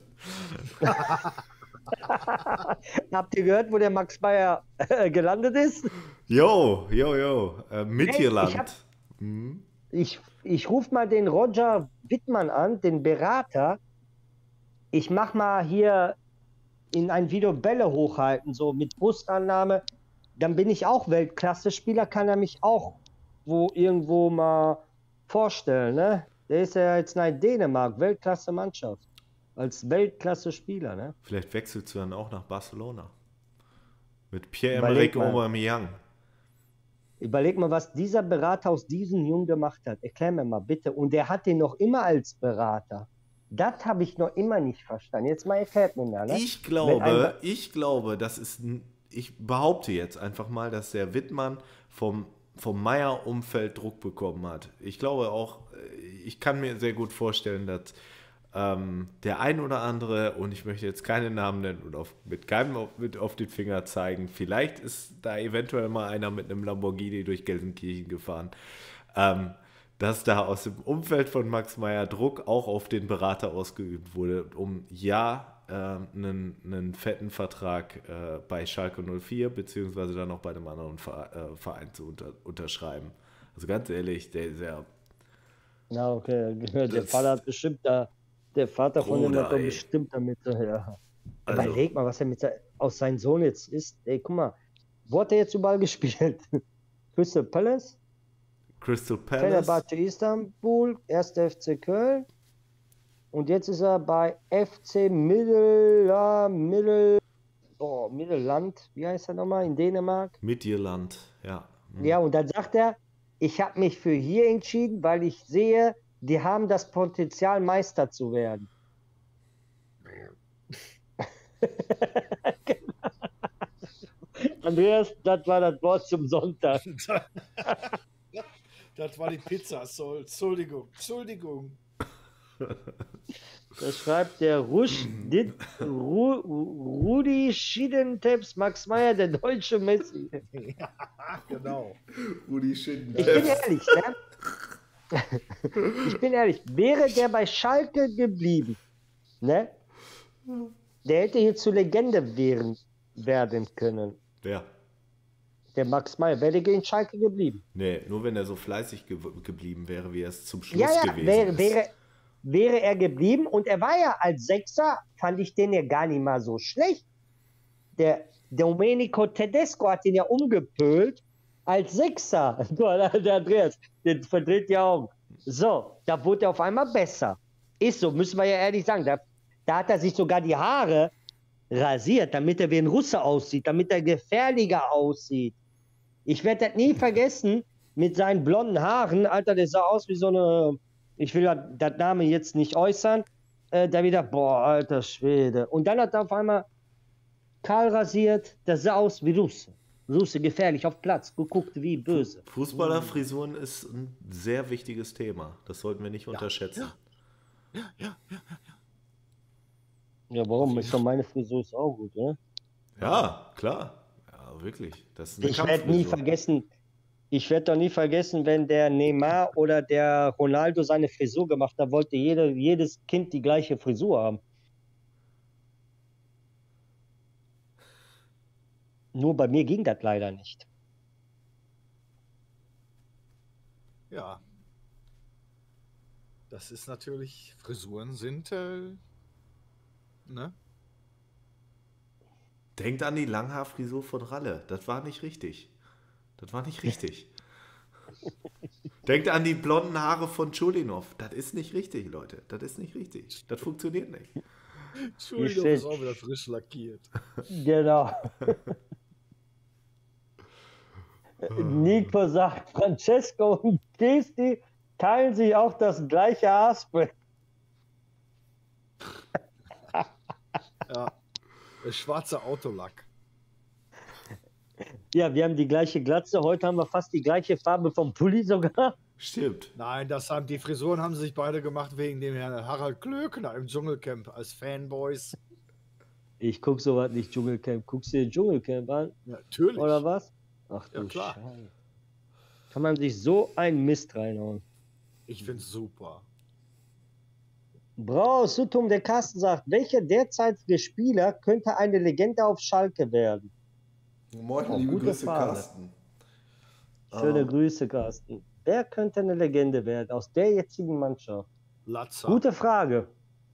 Habt ihr gehört, wo der Max Meyer gelandet ist? Jo. Midtjylland. Ich rufe mal den Roger Wittmann an, den Berater. Ich mache mal hier in ein Video Bälle hochhalten, so mit Brustannahme. Dann bin ich auch Weltklasse-Spieler, kann er mich auch irgendwo mal vorstellen. Ne? Der ist ja jetzt in Dänemark, Weltklasse-Mannschaft. Als Weltklasse-Spieler. Ne? Vielleicht wechselst du dann auch nach Barcelona. Mit Pierre-Emerick Aubameyang. Überleg mal, was dieser Berater aus diesem Jungen gemacht hat. Erklär mir mal bitte. Und der hat den noch immer als Berater. Das habe ich noch immer nicht verstanden. Jetzt mal erklärt mir mal. Ne? Ich glaube, ich behaupte jetzt einfach mal, dass der Wittmann vom Meier-Umfeld Druck bekommen hat. Ich glaube auch, ich kann mir sehr gut vorstellen, dass der ein oder andere, und ich möchte jetzt keine Namen nennen und mit keinem mit auf den Finger zeigen, vielleicht ist da eventuell mal einer mit einem Lamborghini durch Gelsenkirchen gefahren, dass da aus dem Umfeld von Max Meyer Druck auch auf den Berater ausgeübt wurde, um einen fetten Vertrag bei Schalke 04 beziehungsweise dann auch bei einem anderen Verein zu unterschreiben. Also ganz ehrlich, der ist ja... Ja, okay, der Vater hat bestimmt da... Der Vater von dem hat doch bestimmt damit... Ja. Also, überleg mal, was er aus seinem Sohn jetzt ist. Ey, guck mal, wo hat er jetzt überall gespielt? Crystal Palace, Fenerbahce Istanbul, 1. FC Köln und jetzt ist er bei FC Midtjylland, wie heißt er nochmal, in Dänemark? Midtjylland, ja. Ja, und dann sagt er, ich habe mich für hier entschieden, weil ich sehe, die haben das Potenzial, Meister zu werden. Andreas, das war das Wort zum Sonntag. Das war die Pizza, Entschuldigung. Das schreibt der Rudi Schiedenteps, Max Meyer, der deutsche Messi. Ja, genau. Rudi Schiedenteps. Ich bin ehrlich, ne? Ich bin ehrlich, wäre der bei Schalke geblieben, ne? Der hätte hier zur Legende werden können. Wer? Der Max Meyer, wäre der gegen Schalke geblieben? Nee, nur wenn er so fleißig geblieben wäre, wie er es zum Schluss gewesen ist. Wäre er geblieben und er war ja als Sechser, fand ich den ja gar nicht mal so schlecht. Der Domenico Tedesco hat ihn ja umgepölt als Sechser. Der Andreas, der verdreht die Augen. So, da wurde er auf einmal besser. Ist so, müssen wir ja ehrlich sagen. Da hat er sich sogar die Haare rasiert, damit er wie ein Russe aussieht, damit er gefährlicher aussieht. Ich werde das nie vergessen, mit seinen blonden Haaren. Alter, der sah aus wie so eine, ich will das Name jetzt nicht äußern, da wieder, boah, alter Schwede. Und dann hat er auf einmal kahl rasiert, der sah aus wie Russe. Suchst du gefährlich auf Platz, geguckt wie böse. Fußballerfrisuren ist ein sehr wichtiges Thema. Das sollten wir nicht unterschätzen. Ja, warum? Ist doch meine Frisur ist auch gut, ne? Ja, klar. Ja, wirklich. Das ist eine Ich werde nie Kampffrisur. vergessen, ich werde doch nie vergessen, wenn der Neymar oder der Ronaldo seine Frisur gemacht hat, wollte jedes Kind die gleiche Frisur haben. Nur bei mir ging das leider nicht. Ja. Das ist natürlich, Frisuren sind, ne? Denkt an die Langhaarfrisur von Ralle. Das war nicht richtig. Das war nicht richtig. Denkt an die blonden Haare von Chulinov. Das ist nicht richtig, Leute. Das ist nicht richtig. Das funktioniert nicht. Entschuldigung, ist auch wieder frisch lackiert. Genau. Nico sagt, Francesco und Gesti teilen sich auch das gleiche Haarspray. Ja. Der schwarze Autolack. Ja, wir haben die gleiche Glatze. Heute haben wir fast die gleiche Farbe vom Pulli sogar. Stimmt. Nein, die Frisuren haben sich beide gemacht wegen dem Herrn Harald Klöckner im Dschungelcamp als Fanboys. Ich guck sowas nicht Dschungelcamp. Guckst du dir Dschungelcamp an? Ja, natürlich. Oder was? Ach du Ja, klar. Scheiße. Kann man sich so einen Mist reinhauen? Ich find's super. Brau, Sutum, der Carsten sagt, welcher derzeitige Spieler könnte eine Legende auf Schalke werden? Moin, Oh, liebe gute Grüße, Frage. Carsten. Schöne Grüße, Carsten. Wer könnte eine Legende werden aus der jetzigen Mannschaft? Latza. Gute Frage.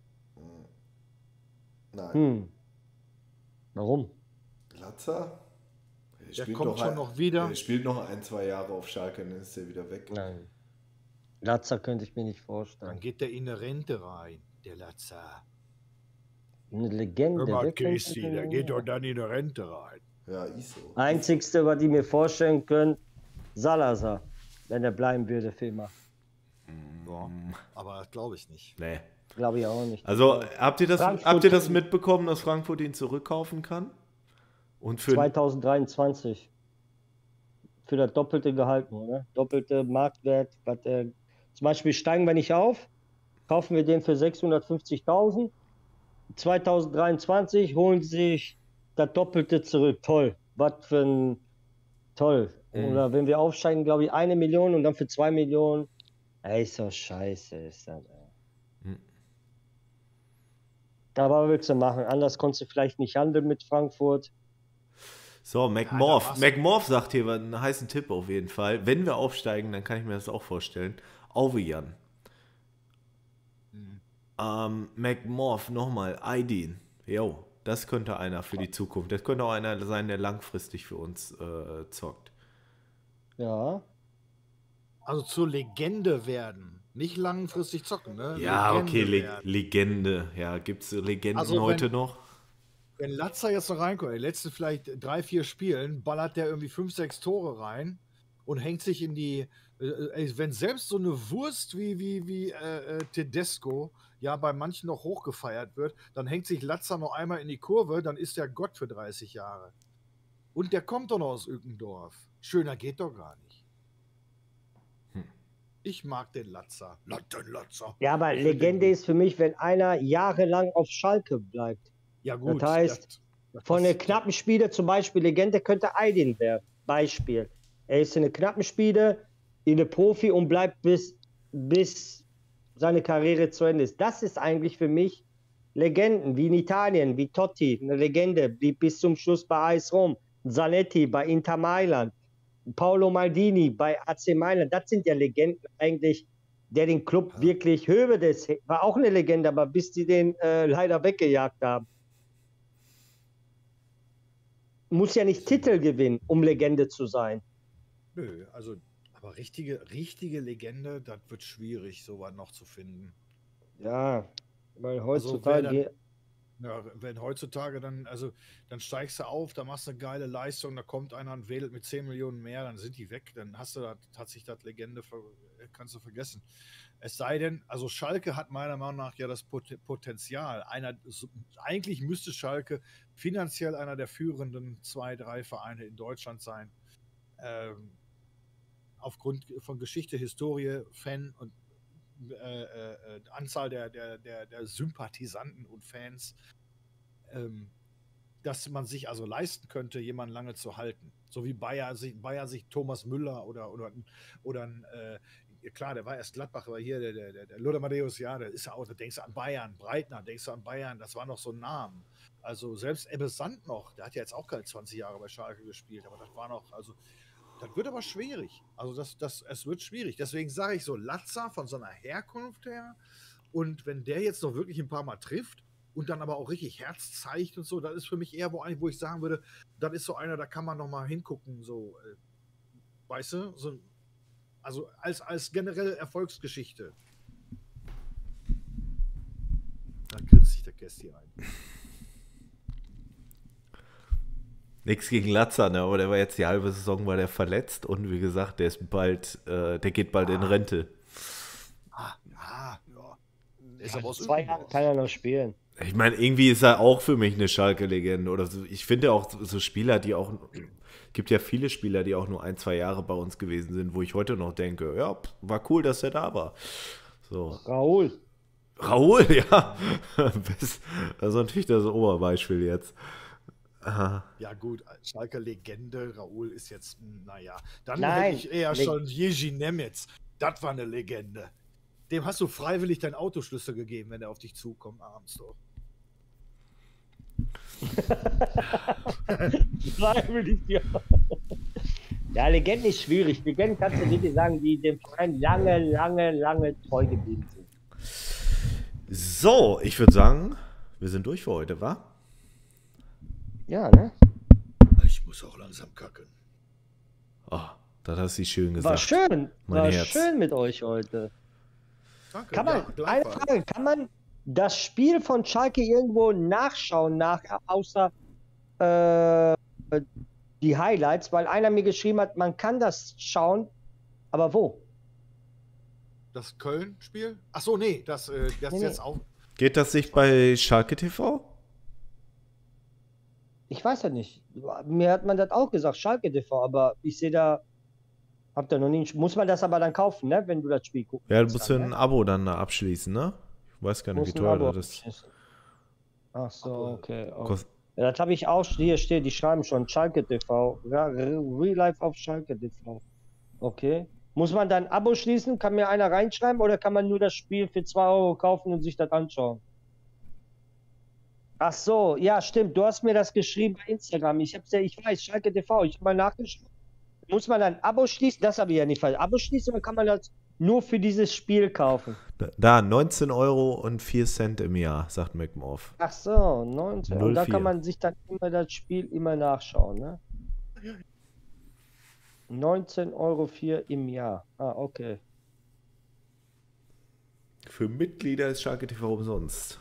Nein. Warum? Latza? Der kommt schon noch wieder. Er spielt noch 1-2 Jahre auf Schalke, dann ist er wieder weg. Nein. Latza könnte ich mir nicht Dann vorstellen. geht der in eine Rente rein, der Latza. Eine Legende. Hör mal, wer könnte Casey, denn- der geht doch dann in eine Rente rein. Ja, ist so. Einzigste, was die mir vorstellen können, Salazar, wenn er bleiben würde für immer. Ja, aber das glaube ich nicht. Nee. Glaube ich auch nicht. Also, habt ihr Frankfurt- das mitbekommen, dass Frankfurt ihn zurückkaufen kann? Und für 2023. Für das doppelte Gehalt nur, ne? Doppelte Marktwert. Zum Beispiel steigen wir nicht auf, kaufen wir den für 650.000. 2023 holen sie sich das Doppelte zurück. Toll. Was für ein... Toll. Oder wenn wir aufsteigen, glaube ich, 1 Million und dann für 2 Millionen. Ey, ist doch scheiße. Ist das, ey. Aber was willst du machen? Anders konntest du vielleicht nicht handeln mit Frankfurt. So, McMorph sagt hier einen heißen Tipp auf jeden Fall. Wenn wir aufsteigen, dann kann ich mir das auch vorstellen. Auvejan. McMorph, nochmal. Aydin. Jo, das könnte einer für die Zukunft. Das könnte auch einer sein, der langfristig für uns zockt. Ja. Also zur Legende werden. Nicht langfristig zocken, ne? Ja, Legende okay, werden. Legende. Ja, gibt es Legenden Also heute noch? Wenn Latza jetzt noch reinkommt, in den letzten vielleicht 3-4 Spielen, ballert der irgendwie 5-6 Tore rein und hängt sich in die. Wenn selbst so eine Wurst wie Tedesco ja bei manchen noch hochgefeiert wird, dann hängt sich Latza noch einmal in die Kurve, dann ist der Gott für 30 Jahre. Und der kommt doch noch aus Ückendorf. Schöner geht doch gar nicht. Ich mag den Latza. Latza. Ja, aber Ich find Legende den ist für mich, wenn einer jahrelang auf Schalke bleibt. Ja, gut. Das heißt, von den das- knappen Spielen zum Beispiel, Legende könnte Aydin werden. Beispiel. Er ist in den knappen Spielen in der Profi und bleibt bis seine Karriere zu Ende ist. Das ist eigentlich für mich Legenden, wie in Italien, wie Totti, eine Legende, blieb bis zum Schluss bei AS Rom, Zanetti bei Inter Mailand, Paolo Maldini bei AC Mailand. Das sind ja Legenden eigentlich, der den Club wirklich Hövedes war auch eine Legende, aber bis die den leider weggejagt haben. Muss ja nicht Titel gewinnen, um Legende zu sein. Nö, also, aber richtige Legende, das wird schwierig, sowas noch zu finden. Ja, weil Also, heutzutage. Ja, wenn heutzutage dann, also dann steigst du auf, da machst du eine geile Leistung, da kommt einer und wedelt mit 10 Millionen mehr, dann sind die weg, dann hast du da, hat sich das Legende, kannst du vergessen. Es sei denn, also Schalke hat meiner Meinung nach ja das Potenzial. Eigentlich müsste Schalke finanziell einer der führenden 2, 3 Vereine in Deutschland sein. Aufgrund von Geschichte, Historie, Fan und Anzahl der Sympathisanten und Fans, dass man sich also leisten könnte, jemanden lange zu halten. So wie Bayer sich Thomas Müller oder klar, der war erst Gladbach, aber hier der Lothar Matthäus, ja, der ist ja auch, da denkst du an Bayern, Breitner, denkst du an Bayern, das war noch so ein Namen. Also selbst Ebbe Sand noch, der hat ja jetzt auch keine 20 Jahre bei Schalke gespielt, aber das war noch, also das wird aber schwierig. Also es wird schwierig. Deswegen sage ich so, Latza von so einer Herkunft her, und wenn der jetzt noch wirklich ein paar Mal trifft und dann aber auch richtig Herz zeigt und so, das ist für mich eher, wo ich sagen würde, das ist so einer, da kann man noch mal hingucken, so, weißt du, so, also als generelle Erfolgsgeschichte. Da grinst sich der Kästi ein. Nichts gegen Latza, ne? Aber der war jetzt die halbe Saison war der verletzt und wie gesagt, der ist bald, der geht bald in Rente. Ja. Ist aber aus 2 Jahre kann er noch spielen. Ich meine, irgendwie ist er auch für mich eine Schalke-Legende oder so. Ich finde auch so Spieler, die auch, gibt ja viele Spieler, die auch nur 1, 2 Jahre bei uns gewesen sind, wo ich heute noch denke, ja, war cool, dass er da war. So. Raoul, Ja. Also natürlich das Oberbeispiel jetzt. Ja gut, Schalke-Legende, Raoul ist jetzt, naja. Dann Nein, hätte ich eher schon Jerzy Nemetz. Das war eine Legende. Dem hast du freiwillig deinen Autoschlüssel gegeben, wenn er auf dich zukommt abends doch. freiwillig, ja. Ja, Legenden ist schwierig. Legenden kannst du wirklich sagen, die dem Verein lange treu geblieben sind. So, ich würde sagen, wir sind durch für heute, wa? Ja, ne? Ich muss auch langsam kacken. Oh, das hast du schön gesagt. War schön. Mein War Herz. schön mit euch heute. Danke. Kann man, eine Frage, kann man das Spiel von Schalke irgendwo nachschauen, außer die Highlights, weil einer mir geschrieben hat, man kann das schauen, aber wo? Das Köln-Spiel? Achso, nee, das Nee. jetzt auch. Geht das nicht bei Schalke TV? Ich weiß ja nicht. Mir hat man das auch gesagt, Schalke TV, aber ich sehe da, habt ihr noch nie, muss man das aber dann kaufen, ne, wenn du das Spiel guckst. Ja, du musst ja ein Abo dann abschließen, ne? Ich weiß gar nicht, wie teuer das ist. Ach so, okay. Kost- Ja, das habe ich auch, hier steht, die schreiben schon Schalke TV. Ja, Real Life auf Schalke TV. Okay. Muss man dann ein Abo schließen? Kann mir einer reinschreiben oder kann man nur das Spiel für 2 Euro kaufen und sich das anschauen? Ach so, ja, stimmt. Du hast mir das geschrieben bei Instagram. Ich weiß, Schalke TV. Ich habe mal nachgeschaut. Muss man dann ein Abo schließen? Das habe ich ja nicht falsch. Abo schließen oder kann man das nur für dieses Spiel kaufen? Da, 19,04 € im Jahr, sagt McMorph. Ach so, 19. Und da 04. kann man sich dann immer das Spiel immer nachschauen, ne? 19,04 € im Jahr. Ah, okay. Für Mitglieder ist Schalke TV umsonst.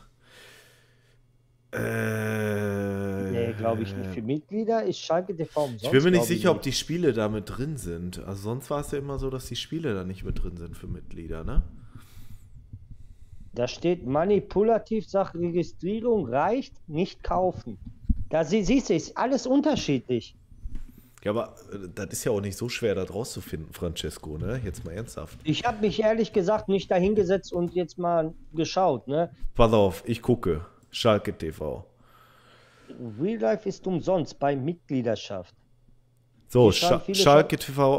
Nee, glaube ich nicht. Für Mitglieder ist Schalke TV umsonst. Ich bin mir nicht glaub ich sicher, ob die Spiele da mit drin sind. Also sonst war es ja immer so, dass die Spiele da nicht mit drin sind für Mitglieder, ne? Da steht manipulativ, sagt Registrierung reicht, nicht kaufen. Da siehst du, ist alles unterschiedlich. Ja, aber das ist ja auch nicht so schwer, da draus zu finden, Francesco, ne? Jetzt mal ernsthaft. Ich habe mich ehrlich gesagt nicht dahingesetzt und jetzt mal geschaut, ne? Pass auf, ich gucke. Schalke TV. Real Life ist umsonst bei Mitgliedschaft. So, Hier schreiben viele Schalke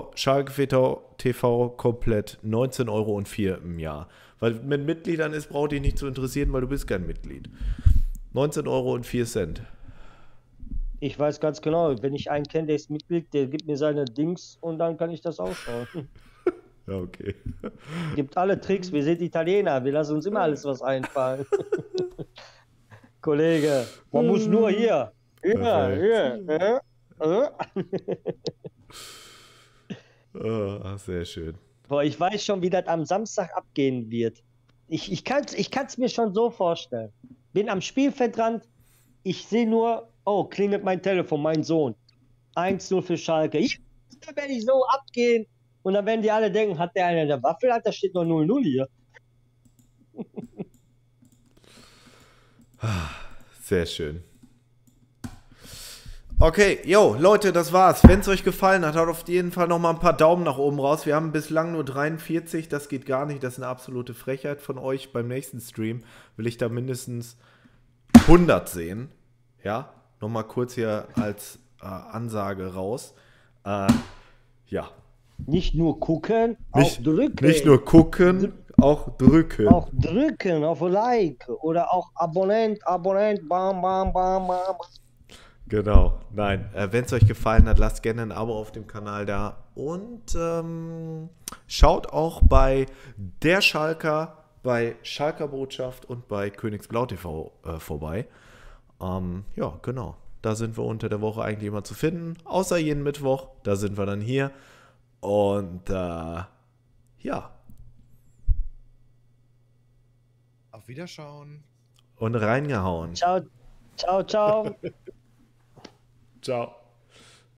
TV komplett 19,04 € im Jahr. Weil mit Mitgliedern ist, braucht dich nicht zu interessieren, weil du bist kein Mitglied. 19,04 €. Ich weiß ganz genau, wenn ich einen kenne, der ist Mitglied, der gibt mir seine Dings und dann kann ich das auch schauen. Ja, okay. Gibt alle Tricks, wir sind Italiener, wir lassen uns immer alles was einfallen. Kollege, man muss nur hier. Sehr schön. Boah, ich weiß schon, wie das am Samstag abgehen wird. Ich kann's mir schon so vorstellen. bin am Spielfeldrand, ich sehe nur, oh, klingelt mein Telefon, mein Sohn. 1-0 für Schalke. Ja, da werde ich so abgehen. Und dann werden die alle denken, hat der eine der Waffe? Da steht noch 0-0 hier. Sehr schön. Okay, jo, Leute, das war's. Wenn es euch gefallen hat, haut auf jeden Fall nochmal ein paar Daumen nach oben raus. Wir haben bislang nur 43, das geht gar nicht. Das ist eine absolute Frechheit von euch. Beim nächsten Stream will ich da mindestens 100 sehen. Ja, nochmal kurz hier als Ansage raus. Ja. Nicht nur gucken, auch drücken. Nicht nur gucken, auch drücken. Auch drücken auf Like oder auch Abonnent, bam, bam, bam, bam. Genau, nein. Wenn es euch gefallen hat, lasst gerne ein Abo auf dem Kanal da. Und schaut auch bei der Schalker, bei Schalker Botschaft und bei Königsblau TV vorbei. Ja, genau. Da sind wir unter der Woche eigentlich immer zu finden. Außer jeden Mittwoch. Da sind wir dann hier. Und ja. Auf Wiederschauen. Und reingehauen. Ciao, ciao, ciao. Ciao.